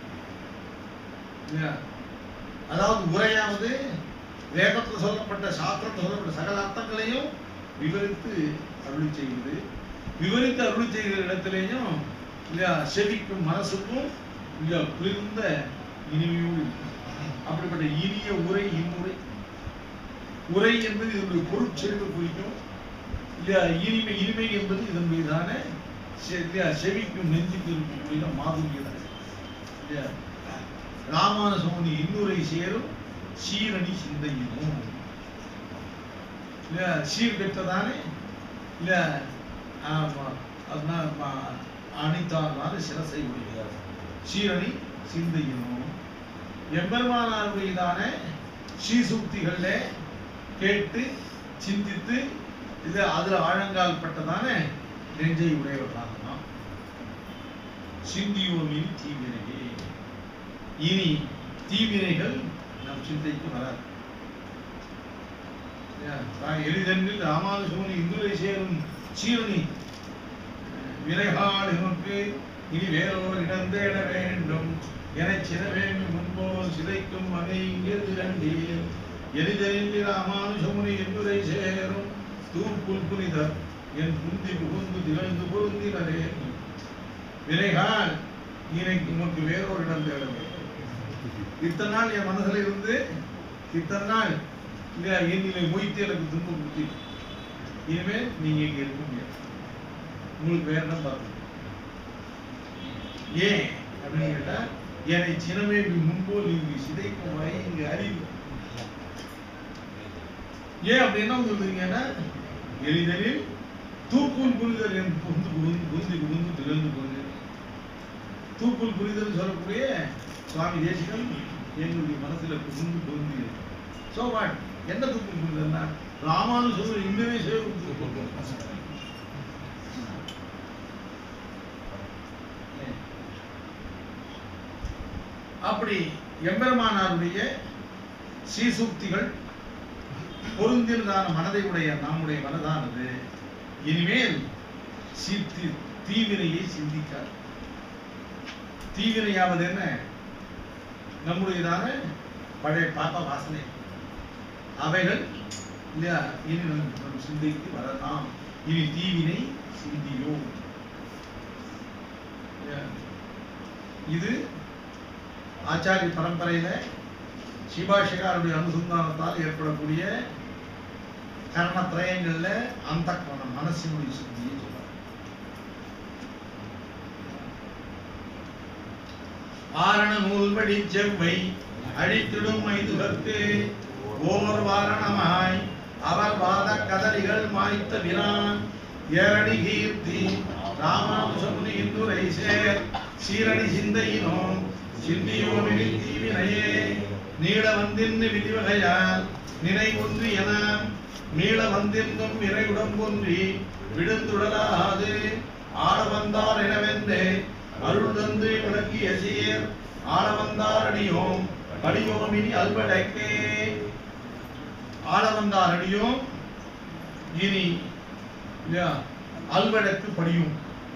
S1: அதாவது உரையாவது வேதத்தில் சொல்லப்பட்ட சாஸ்திரத்தில் சொல்லப்பட்ட சகல அர்த்தங்களையும் விவரித்து அருளி செய்வது. விவரித்து அருளி செய்கிற இடத்திலேயும் செவிக்கும் மனசுக்கும் குளிர்ந்த இனிமையோடு அப்படிப்பட்ட இனிய உரை இன்னுரை. உரை என்பது இதனுடைய பொருட்செறிவு குறிக்கும். இனிமை இனிமை என்பது இதன் மீதான செவிக்கும் நெஞ்சுக்கு இருக்கக்கூடிய மாதுரியம். ராமானுஜமுனி இன்னுரை சேரும் சீரணி சிந்தையினும் இல்ல சீர் பெற்றதானே இல்ல அணித்தார்னால சிரசை உடையார் சீரணி சிந்தையினும் எம்பெருமானாருடையதான ஸ்ரீசூக்திகள்ல கேட்டு சிந்தித்து இது அதுல ஆழங்கால் பட்டதான நெஞ்சை உடையவர்களாக சிந்தியோமின் தீவினையே இனி தீவினைகள் நம் சிந்தைக்கு வராது. எளிதென்றில் ராமானுஜமுனி இந்துரை சேரும் சீரணி விரைகால் எமக்கு இனி வேறோர் இடந்தேட வேண்டும் என சிறவேமி முன்போல் சிதைக்கும் வகை இங்கிருந்து கண்டீர் எளிதென்றில் ராமானுஜமுனி இந்துரை சேரும் தூப்புல் புனிதர் என் புந்தி புகுந்து திகழ்ந்து பொருந்தினரே விரைகால் இன்னைக்கு உனக்கு வேறொரு இடம் தேட வேண்டும். இத்தனை நாள் என் மனசுல இருந்து இத்தனை நாள் என்னிலை மொய்த்து எனக்கு துன்பம் கொடுத்து இனிமேல் நீங்க இங்க இருக்க முடியாது, உங்களுக்கு வேற இடம் பார்க்கணும். ஏன் அப்படின்னு கேட்டா என்னை சினமே முன்போல் இங்கு சிதைக்கும் வரை இங்கு அறிவு. ஏன் அப்படின்னா சொல்றீங்கன்னா எளிதலில் தூக்குள் புரிதல் என் புகுந்து புகுந்து திகழ்ந்து போகுது. தூக்குள் புரிதல் சொல்லக்கூடிய சுவாமி தேசிகன் எங்களுடைய மனசுல புகுந்து சோ வாட் என்ன தூக்குள் புரிதல்னா ராமானுஜர் இன்னமே அப்படி எம்பெருமானாருடைய ஸ்ரீசூக்திகள் பொருந்தினதான மனதை உடைய நம்முடைய மனதானது இனிமேல் தீவினையை சிந்திக்காது. தீவினையாவது என்ன? நம்முடையதான பழைய பாப்ப வாசனை அவைகள் இல்லையா இனி நம் சிந்தைக்கு வரலாம். இனி தீவினை சிந்தியோ. இது ஆச்சாரிய பரம்பரையில சிவாஷிகாருடைய அனுசந்தானத்தால் ஏற்படக்கூடிய கரணத்திரயங்கள்ல அந்த மனசினுடைய சிந்தியை சொல்றார். ஆரண நூல்படி செவ்வை அழித்திடும் மைதுகற்கு ஓர் வாரணமாய் அவர் வாத கதலிகள் மாய்த்த விரான் ஏரணி கீர்த்தி ராமானுஜமுனி இந்துரை சேர் சீரணி சிந்தையினோம் சிந்தியோமினி தீவினையே நீள வந்தின்னு விதிவகையால் நினை ஒன்றி என மீள வந்திருந்தும் விரைவுடம்பொன்றி விடுந்துடலாது ஆள வந்தார் எனவென்று அருள் தந்து விளக்கிய சீர் ஆள வந்தார் அடியோம் அடியோமினி அல்படக்கே. ஆள வந்தார் அடியோம் இனி அல்வடக்கு படியும்.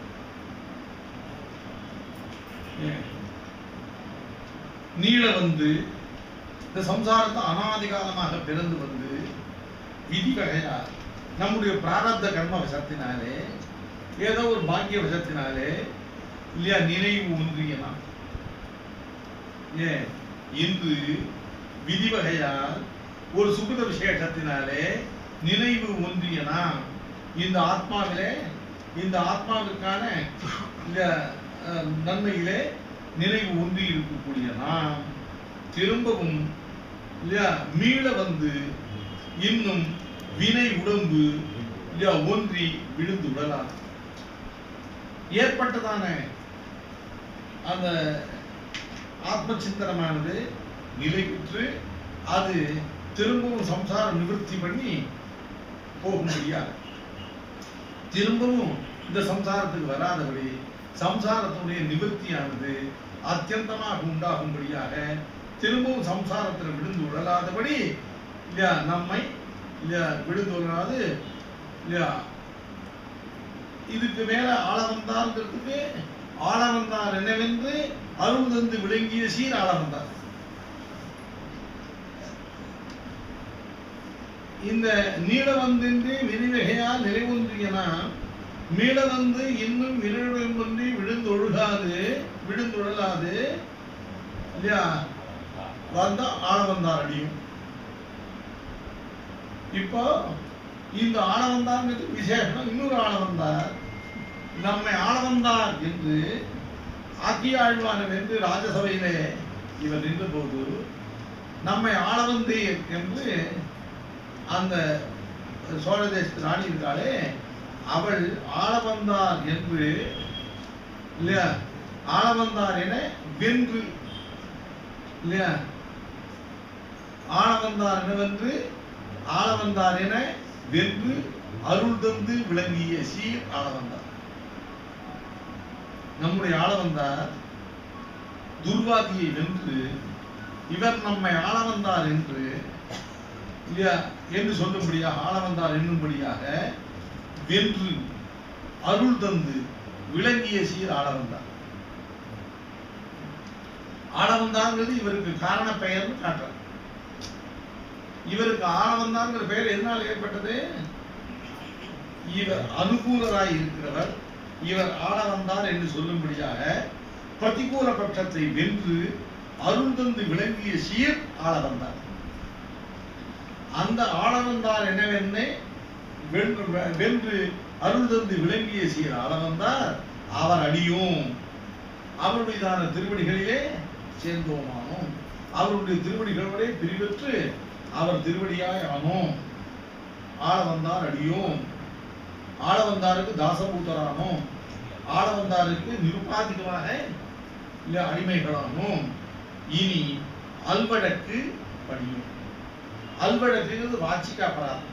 S1: நீள வந்து இந்த சம்சாரத்தை அனாதிகாலமாக பிறந்து வந்து விதி வகையால் நம்முடைய பிராரப்த கர்ம வசத்தினாலே ஏதோ ஒரு பாக்கிய வசத்தினாலே இல்லையா நினைவு ஒன்றியலாம். ஏன் இன்று விதி வகையால் ஒரு சுகித விசேஷத்தினாலே நினைவு ஒன்றியலாம். இந்த ஆத்மாவிலே இந்த ஆத்மாவிற்கான நன்மையிலே நினைவு ஒன்றி இருக்கக்கூடிய நாம் திரும்பவும் இல்லையா மீள வந்து இன்னும் வினை உடம்பு இல்லையா ஒன்றி விழுந்து விடலாம். ஏற்பட்டதான அந்த ஆத்ம சிந்தனமானது நிலை பெற்று அது திரும்பவும் சம்சார நிவர்த்தி பண்ணி போக முடியாது. திரும்பவும் இந்த சம்சாரத்துக்கு வராதபடி சம்சாரத்துடைய நிவர்த்தியானது அத்தியந்தமாக உண்டாகும்படியாக திரும்பவும் சம்சாரத்தில் விழுந்து விடலாதபடி இல்லையா நம்மை இல்லையா விழுந்து விடாது இல்லையா இதுக்கு மேல ஆள வந்தார்ங்கிறதுக்கு ஆள வந்தார் என்னவென்று அருள் தந்து விளங்கிய சீர் ஆள வந்தார். இந்த நீள வந்து விரிவகையால் நிறைவொன்றியனா மீள வந்து இன்னும் விரைவொன்றி விழுந்தொழுகாது விழுந்துழலாது இல்லையா வந்தா ஆள வந்தார் அடியும். இப்போ இந்த ஆள வந்தார்ங்கிறது விசேஷம். இன்னொரு ஆள வந்தார் நம்மை ஆள வந்தார் என்று ஆக்கிய ஆழ்வானம் என்று ராஜசபையிலே இவர் நின்ற போது நம்மை ஆள வந்தீர் என்று அந்த சோழ தேசத்து ராணி இருக்காளே, அவள் ஆள வந்தார் என்று இல்லையா, ஆள வந்தார் என வென்று இல்லையா, ஆள வந்தார் என வென்று, ஆள வந்தார் என வென்று அருள் தந்து விளங்கிய சீர் ஆள வந்தார். நம்முடைய ஆள வந்தார் துர்வாதியை வென்று இவர் நம்மை ஆள வந்தார் என்று இல்லையா என்று சொல்லும்படியாக, ஆள வந்தார் என்னும்படியாக வென்று அருள் தந்து விளங்கிய சீர் ஆள வந்தார். ஆள வந்தாங்கிறது இவருக்கு காரண பெயர்னு காட்டுறார். இவருக்கு ஆள வந்தாங்கிற பெயர் எதனால் ஏற்பட்டது? இவர் அனுகூலராய் இருக்கிறவர், இவர் ஆள வந்தார் என்று சொல்லும்படியாக பிரதிகூல பட்சத்தை வென்று அருள் தந்து விளங்கிய சீர் ஆள வந்தார். அந்த ஆள வந்தார் என்னவென்ன வென்று அருள் தந்து விளங்கிய சீர் ஆள வந்தார். அவர் அடியும் அவருடையதான திருவடிகளிலே சேர்ந்தோமானோம், அவருடைய திருவடிகளோட பிரிவற்று அவர் திருவடியாய் ஆனோம். ஆள வந்தார் அடியோம், ஆள வந்தாருக்கு தாசபூதரானோம், ஆள வந்தாருக்கு நிருபாதிகமாக அடிமைகளானோம். இனி அல்வழக்கு படியும். அல்வழக்குங்கிறது வாச்சிக்க அபராதம்.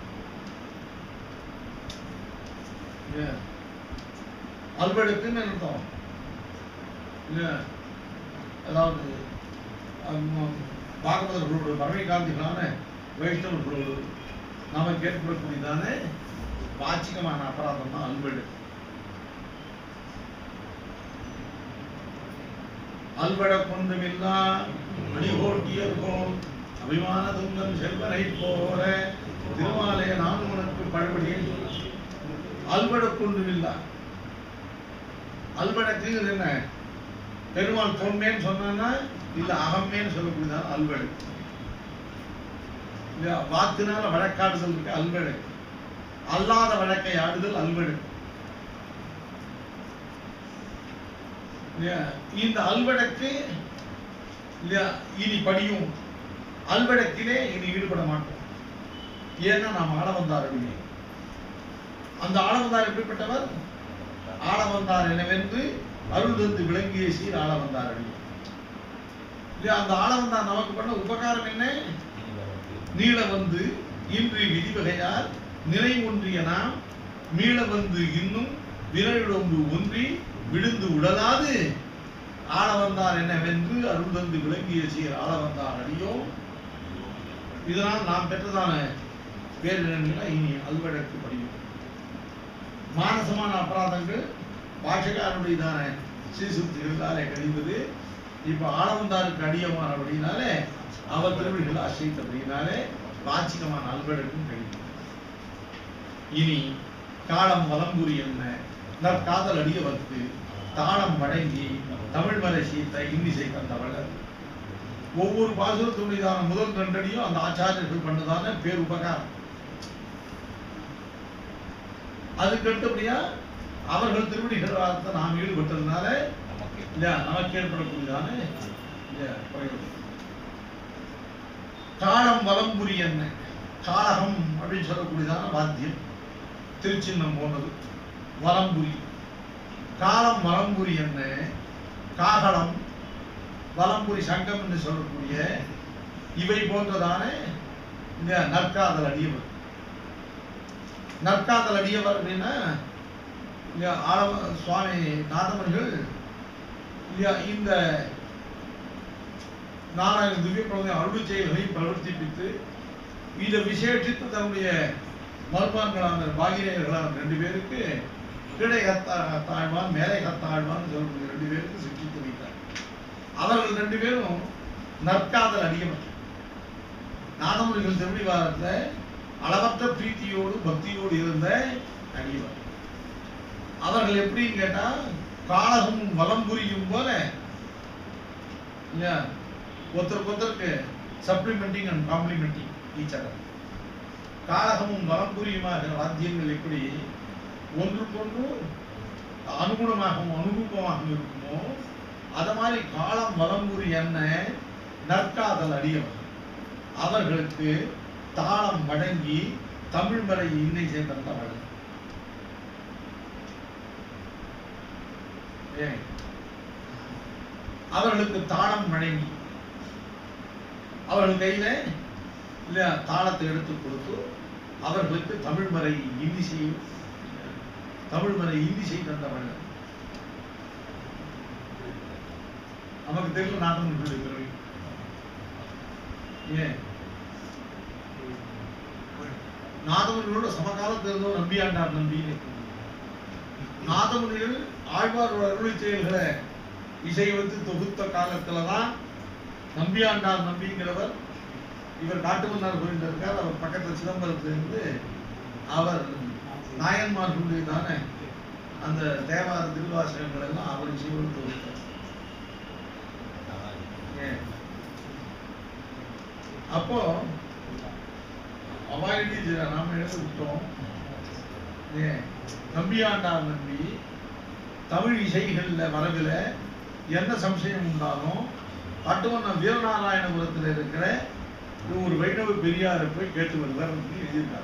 S1: அல்வழக்குன்னு அர்த்தம் இல்லையா, அதாவது பாகவதர்களோடு பரமை காந்திகளான வைஷ்ணவர்களோடு நமக்கு ஏற்படக்கூடியதான வாச்சிகமான அபராதம் தான் அல்வழக்கு. அல்வழக்கொன்றுமில்லா அடிகோட்டியர்கோன் அபிமான துங்கன் செல்வனை போற திருமாலய நான் உனக்கு பழபடியில். அல்வழக்கொன்றுமில்லா, அல்வழக்குங்கிறது என்ன? பெருமாள் பொன்மேன்னு சொன்னா இல்ல அகம்மேன்னு சொல்லக்கூடியதான் அல்வழக்கு. வாக்குனால வழக்காடுதல் இருக்கு அல்வழக்கு, அல்லாத வழக்கை ஆடுதல் அல்வழக்கு. இந்த அல்வழக்கு இனி படியும். அல்வழக்கிலே இனி ஈடுபட மாட்டோம். ஏன்னா நாம் ஆள வந்தார். அந்த ஆள வந்தார் எப்படிப்பட்டவர்? ஆள வந்தார் எனவென்று அருள் தந்து விளங்கிய சீர் ஆள வந்தார். அந்த ஆள வந்தார் நமக்கு பண்ண உபகாரம் என்ன? நீள வந்து இன்று விதிவகையால் நிலை ஒன்றிய நாம் மீள வந்து இன்னும் விரலொன்று ஒன்றி விழுந்து உடலாது ஆள வந்தார் என்னவென்று அருள் தந்து விளங்கிய சீர் ஆள வந்தார் அடியோ. இதனால் நாம் பெற்றதான பேரிடங்களா இனி அல்வழக்கு படியும். மானசமான அபராதங்கள் பாஷகாருடையதான சீசுத்திகளாலே கழிந்தது. இப்ப ஆள வந்தாருக்கு அடியமான அப்படின்னாலே அவர் திருவிழிகள் ஆசிரியத்தபடினாலே வாச்சிகமான அல்வழக்கும் கழிந்தது. இனி காலம் வலம்புரி என்ன நற்காதல் அடிய வத்து தாளம் வழங்கி தமிழ் மலை சீர்த்த இன்னிசை தந்தவளர். ஒவ்வொரு பாசுரத்துடையதான முதல் ரெண்டடியும் அந்த ஆச்சாரியர்கள் பண்ணதான பேர் உபகாரம். அதுக்கு அடுத்தபடியா அவர்கள் திருவடிகள் நாம் ஈடுபட்டதுனால நமக்கு ஏற்படக்கூடியதான காலம் வலம்புரி என்ன காலகம் அப்படின்னு சொல்லக்கூடியதான வாத்தியம் திருச்சின்னம் போனது. வலம்புரி காலம் வலம்புரி என்ன காகலம் வலம்புரி சங்கம் என்று சொல்லக்கூடிய இவை போன்றதான இந்த நற்காதல் அடியவர். நற்காதல் அடியவர் அப்படின்னா சுவாமி நாதமணிகள் இந்த நாராயண திவ்ய பிரபந்த அருள் செயல்களை பிரவர்த்திப்பித்து இதை விசேஷித்து தன்னுடைய மர்மான்களான பாகிரேயர்களான 2 பேருக்கு கீழே கத்தாழ்வான் மேலே கத்தாழ்வான் சொல்லக்கூடிய 2 பேருக்கு சிக்கித்து வைத்தார். அவர்கள் 2 பேரும் நற்காதல் அடியவர். நாதமுனிகள் திருவிழிவாரத்தில் அளவற்ற பிரீத்தியோடு பக்தியோடு இருந்த அடியவர். அவர்கள் எப்படின்னு கேட்டா காலகமும் வலம்புரியும் போல ஒருத்தருக்கு supplementing and complementing each other. காலகமும் வலம்புரியுமாக வாத்தியங்கள் எப்படி ஒன்றுக்கொன்று அனுகுணமாகவும் அனுரூபமாகவும் இருக்குமோ அத மாதிரி காலம் வலம்புரி என்ன நற்காதல் அடியவர். அவர்களுக்கு தாளம் வழங்கி தமிழ் மறை இன்னை சேர்ந்த வழங்க அவர்களுக்கு தாளம் வழங்கி அவர்கள் கையில இல்ல தாளத்தை எடுத்து கொடுத்து அவர்களுக்கு தமிழ் மறை இன்னிசை தந்த வள்ளல். நமக்கு தெரியல நாதமுனிகளுடைய பிறவி. ஏன் நாதமுனிகளோட சமகாலத்தில் இருந்தோம் நம்பியாண்டார் நம்பி. நாதமுனிகள் ஆழ்வாரோட அருளை செயல்களை இசைவத்து தொகுத்த காலத்துலதான் நம்பியாண்டார் நம்பிங்கிறவர் இவர் காட்டுமன்னார் கோயில் இருக்கார். அவர் பக்கத்தில் சிதம்பரத்திலிருந்து அவர் நாயன்மார்களுடைய தானே அந்த தேவார திருவாசகங்கள் எல்லாம் அவர் இசையோடு தொகுத்தார். அப்போ அவாயிடி நாம எழுத விட்டோம். நம்பியாண்டார் நம்பி தமிழ் இசைகள்ல வரவில என்ன சம்சயம் உண்டாலும் காட்டுமன்னார் வீரநாராயணபுரத்தில் இருக்கிற ஒரு வைணவ பெரியாரை போய் கேட்டு வருவார் எழுதியிருக்காங்க.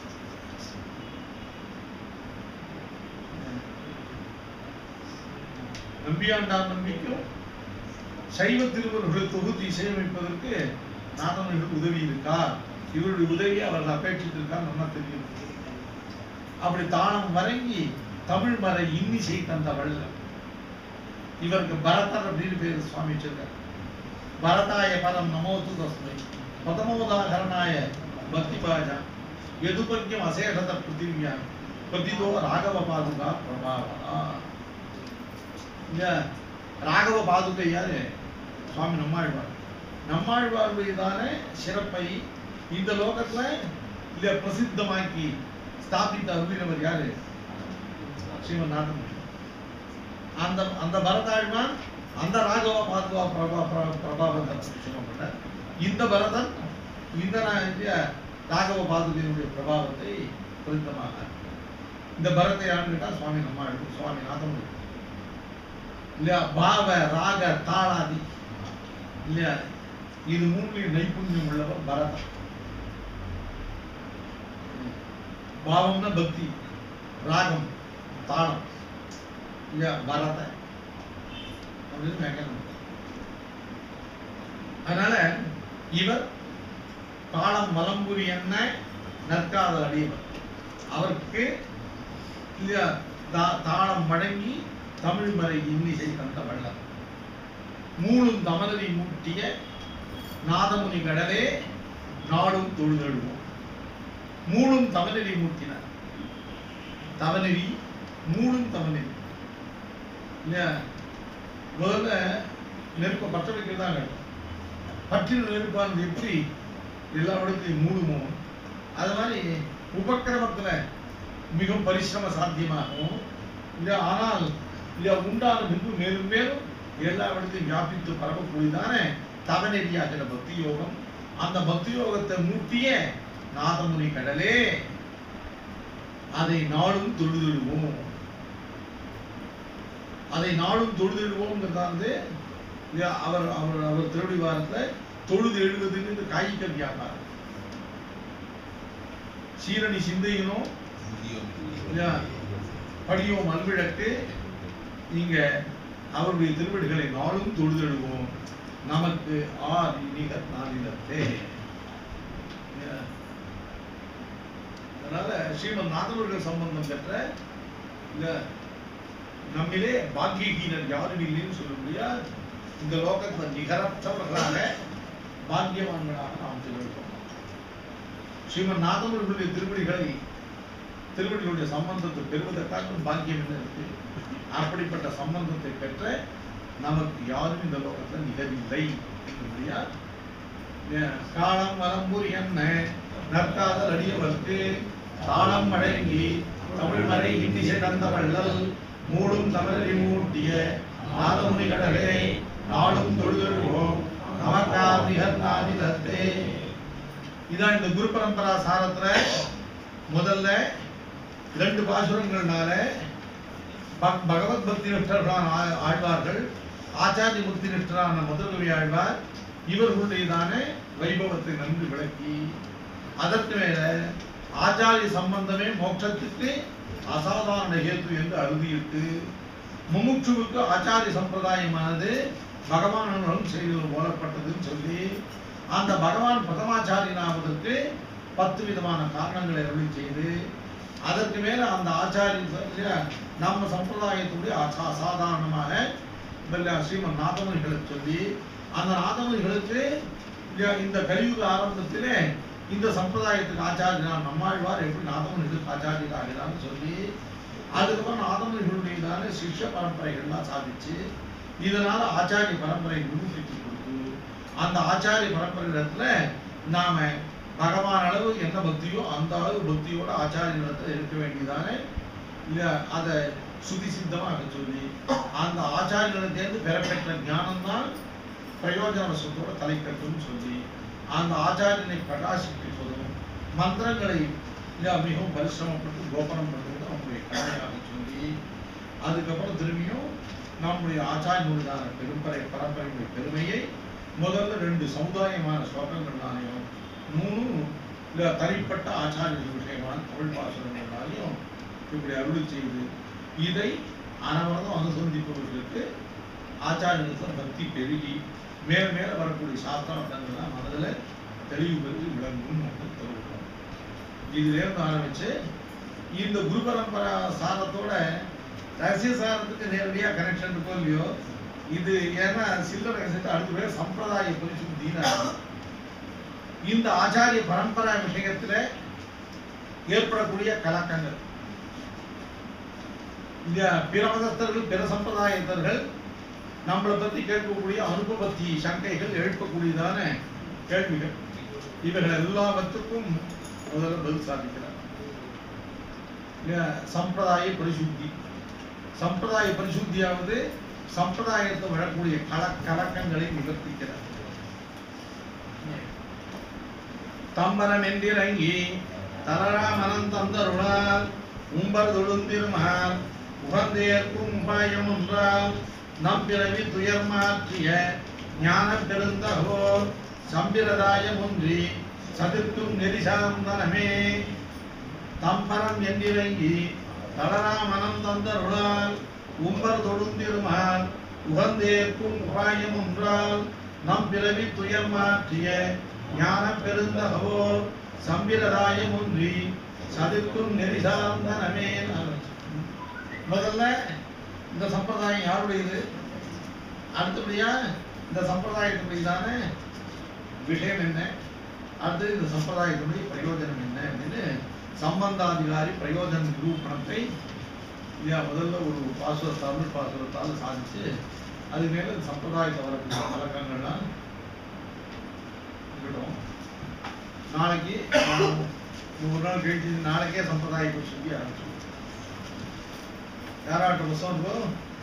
S1: நம்பியாண்டார் நம்பிக்கும் சைவ திருவருகளை தொகுத்து இசையமைப்பதற்கு நாதமுனிகளுக்கு உதவி இருக்கா? இவருடைய உதவியை அவர்கள் அபேட்சித்து இருக்கா? நல்லா தெரியும். அப்படி தாளம் வழங்கி தமிழ் மறை இன்னிசை தந்த வள்ளல். இவருக்கு பரதர் அப்படின்னு பேர் சுவாமி வச்சிருக்கார். பரதாய பரம் நமோது தஸ்மை பதமோதாகரணாய பக்தி பாஜா எதுபக்கியம் அசேஷத பிருத்திவியா பதிதோ ராகவ பாதுகா பிரபாவா. ராகவ பாதுகை யாரு? சுவாமி நம்மாழ்வார். நம்மாழ்வாருடையதான சிறப்பை இந்த லோகத்துல இல்ல பிரசித்தமாக்கி ஸ்தாபித்த அருளினவர் யாரு? ஸ்ரீமன் நாதமுனி. அந்த அந்த பரதாழ்வான் அந்த ராகவ பாதுகா பிரபாவத்தை சொல்லப்பட்ட இந்த பரதன் இந்த ராகவ பாதுகையினுடைய பிரபாவத்தை பொருத்தமாக இந்த பரத்தை ஆண்டுகிட்டா சுவாமி நம்மாழ்வார், சுவாமி நாதமுனி. இல்லையா பாவ ராக தாளாதி இல்லையா இது மூன்றையும் நைபுண்ணியம் உள்ளவர் பரதன். பாவம்னா பக்தி, ராகம் தாளம் இல்லையா பரத அப்படின்னு கேட்கணும். அதனால இவர் தாளம் மலம்புரி என்ன நற்காதல் அடியவர். அவருக்கு இல்லையா தாளம் வழங்கி தமிழ் மறை இன்னிசை தந்த வள்ளல். மூணும் தமனரி மூட்டிய நாதமுனி கடலே நாடும் தொழுதெழுவோம். மூணும் தமனரி மூட்டினார். தவநெறி மூணும் தவநெறி இல்லையா? முதல்ல நெருப்பை பற்ற வைக்கிறதா வேண்டும். பற்றின நெருப்பானது எப்படி எல்லா இடத்தையும் மூடுமோ அது மாதிரி உபக்கிரமத்துல மிகவும் பரிசிரம சாத்தியமாகவும் இல்லையா ஆனால் இல்லையா உண்டான பின்பு மேலும் மேலும் எல்லா இடத்தையும் வியாபித்து பரவக்கூடியதானே தவநெறியாகிற பக்தி யோகம். அந்த பக்தி யோகத்தை மூட்டிய நாதமுனி கடலே அதை நாளும் தொழுதிடுவோம். அதை நாளும் தொழுதிடுவோம்ங்கிறதாந்து அவர் அவர் அவர் திருவடி வாரத்துல தொழுது எழுவதுன்னு காய்க வியாபாரம். சீரணி சிந்தையினும் படியோம் அல்விளக்கு நீங்க அவருடைய திருவடிகளை நாளும் தொழுதெழுவோம். நமக்கு ஆதி நிகர் நாளிலத்தே. அதனால ஸ்ரீமன் நாதமுனிகள் சம்பந்தம் பெற்ற நம்மிலே பாக்கியகீனர் யாரும் இல்லைன்னு சொல்ல முடியாது. இந்த லோகத்துல நிகரற்றவர்களாக பாக்கியவான்களாக நாம் திகழ்கிறோம். ஸ்ரீமன் நாதமுனிகளுடைய திருவடிகளுடைய சம்பந்தத்தை பெறுவதற்காக பாக்கியம் என்ன இருக்கு? அப்படிப்பட்ட சம்பந்தத்தை பெற்ற நமக்கு யாரும் இந்த லோகத்தில் நிகழவில்லை. காலம் வரம்பூர் என்ன நற்காதல் அடியவர்க்கு தாளம் வழங்கி தமிழ் மறை இன்னிசை தந்த வள்ளல் மூடும் தமிழை மூட்டிய நாதமுனி கடலே நாளும் தொழுதெழுவோம் நமக்காதிகத்தே. இதான் இந்த குரு பரம்பரா சாரத்துல முதல்ல 2 பாசுரங்கள்னால பகவத் பக்தி நிஷ்டர்களான ஆழ்வார்கள், ஆச்சாரிய முக்தி நிஷ்டரான மதுரகவி ஆழ்வார் இவர்களுடையதான வைபவத்தை நன்கு விளக்கி அதற்கு மேல ஆச்சாரிய சம்பந்தமே மோட்சத்துக்கு அசாதாரண ஹேத்து என்று அறுதியிட்டு முமுட்சுவுக்கு ஆச்சாரிய சம்பிரதாயமானது பகவான் அனுபவம் செய்வது போலப்பட்டதுன்னு சொல்லி அந்த பகவான் பிரதமாச்சாரியனாவதற்கு 10 விதமான காரணங்களை அருளி செய்து அதற்கு மேல அந்த ஆச்சாரிய நம்ம சம்பிரதாயத்துடைய அசாதாரணமாக ஸ்ரீமன் நாதமுனிகளை சொல்லி அந்த நாதமுனிகளுக்கு இந்த கலியுக ஆரம்பத்திலே இந்த சம்பிரதாயத்துக்கு ஆச்சாரியனார் நம்மாழ்வார் எப்படி நாதமுனிகளுக்கு ஆச்சாரியராகிறான்னு சொல்லி அதுக்கப்புறம் நாதமுனிகளுடையதான சிஷ்ய பரம்பரைகள்லாம் சாதிச்சு இதனால ஆச்சாரிய பரம்பரை நிரூபித்து கொடுத்து அந்த ஆச்சாரிய பரம்பரையிடத்துல நாம பகவான் அளவு என்ன பக்தியோ அந்த அளவு பக்தியோட ஆச்சாரியனிடத்துல இருக்க வேண்டியதானே அதை சுதி சித்தமாக சொல்லி அந்த ஆச்சாரியனிடத்திலிருந்து பெறப்பெற்ற ஞானம்தான் பிரயோஜன வசத்தோட தலைக்கட்டுன்னு சொல்லி அந்த ஆச்சாரியனை பிரகாசிப்பதும் மந்திரங்களை மிகவும் பரிசிரமப்பட்டு கோபனம் பண்ணுவது நம்முடைய கடமையாக சொல்லி அதுக்கப்புறம் திரும்பியும் நம்முடைய ஆச்சாரியனுடையதான பரம்பரையுடைய பெருமையை முதல்ல 2 சமுதாயமான ஸ்லோகங்களாலையும் 3 தனிப்பட்ட ஆச்சாரிய விஷயமான தமிழ் பாசுரங்களாலையும் இப்படி அருளி செய்து இதை அனவரதம் அனுசந்திப்பவர்களுக்கு ஆச்சாரியனுக்கு பக்தி பெருகி மேல மேல வரக்கூடிய சாஸ்திரங்கள்லாம் மனதில் தெளிவு பெற்று விளங்கும் தருகிறோம். இதிலிருந்து ஆரம்பிச்சு இந்த குரு பரம்பரா சாரத்தோட ரகசிய சாரத்துக்கு நேரடியாக கனெக்ஷன் இருக்கோ இல்லையோ இது ஏன்னா சில்ல ரகசியத்தை அடுத்த பேர் சம்பிரதாய பரிசுத்தினா இந்த ஆச்சாரிய பரம்பரா விஷயத்துல ஏற்படக்கூடிய கலக்கங்கள் இந்த பிற மதஸ்தர்கள் பிற சம்பிரதாயத்தர்கள் நம்மளை பத்தி கேட்கக்கூடிய அனுபவத்தி சங்கைகள் எழுப்பக்கூடியதான கேள்விகள் இவர்கள் எல்லாவற்றுக்கும் முதல்ல பதில் சாதிக்கிறார். சம்பிரதாய பரிசுத்தி சம்பிரதாய பரிசுத்தியாவது சம்பிரதாயத்தை வரக்கூடிய கலக்கங்களை நிவர்த்திக்கிறார். தம்பரம் என்றிறங்கி தலராமனம் தந்தருளால் உம்பர் தொழுந்திருமால் உகந்தேற்கும் உபாயம் ஒன்றால் நம் பிறவி துயர் மாற்றிய ஞான பெருந்தகோர் சம்பிரதாயம் ஒன்றி சதிர்க்கும் நெறிசாந்தனமே. தம்பரம் என்றிறங்கி தலராமனம் தந்தருளால் உம்பர் தொழுந்திருமால் உகந்தேற்கும் உபாயம் ஒன்றால் நம் பிறவி துயர் மாற்றிய ஞான பெருந்தகோர் சம்பிரதாயம் ஒன்றி சதிர்க்கும் நெறிசாந்தனமே. முதல்ல இந்த சம்பிரதாயம் யாருடையது, அடுத்தபடியா இந்த சம்பிரதாயத்துடையதான விஷயம் என்ன, அடுத்து இந்த சம்பிரதாயத்துடைய பிரயோஜனம் என்ன அப்படின்னு சம்பந்தாதிகாரி பிரயோஜன நிரூபணத்தை முதல்ல ஒரு தமிழ் பாசுரத்தால் சாதிச்சு அது மேல சம்பிரதாயத்தை வரக்கூடிய பழக்கங்கள்லாம் இருக்கட்டும். நாளைக்கு ஒரு நாள் கழிச்சு நாளைக்கே சம்பிரதாயத்தை சொல்லி ஆரம்பிச்சு யாராட்ட புத்தகம் இருக்கோ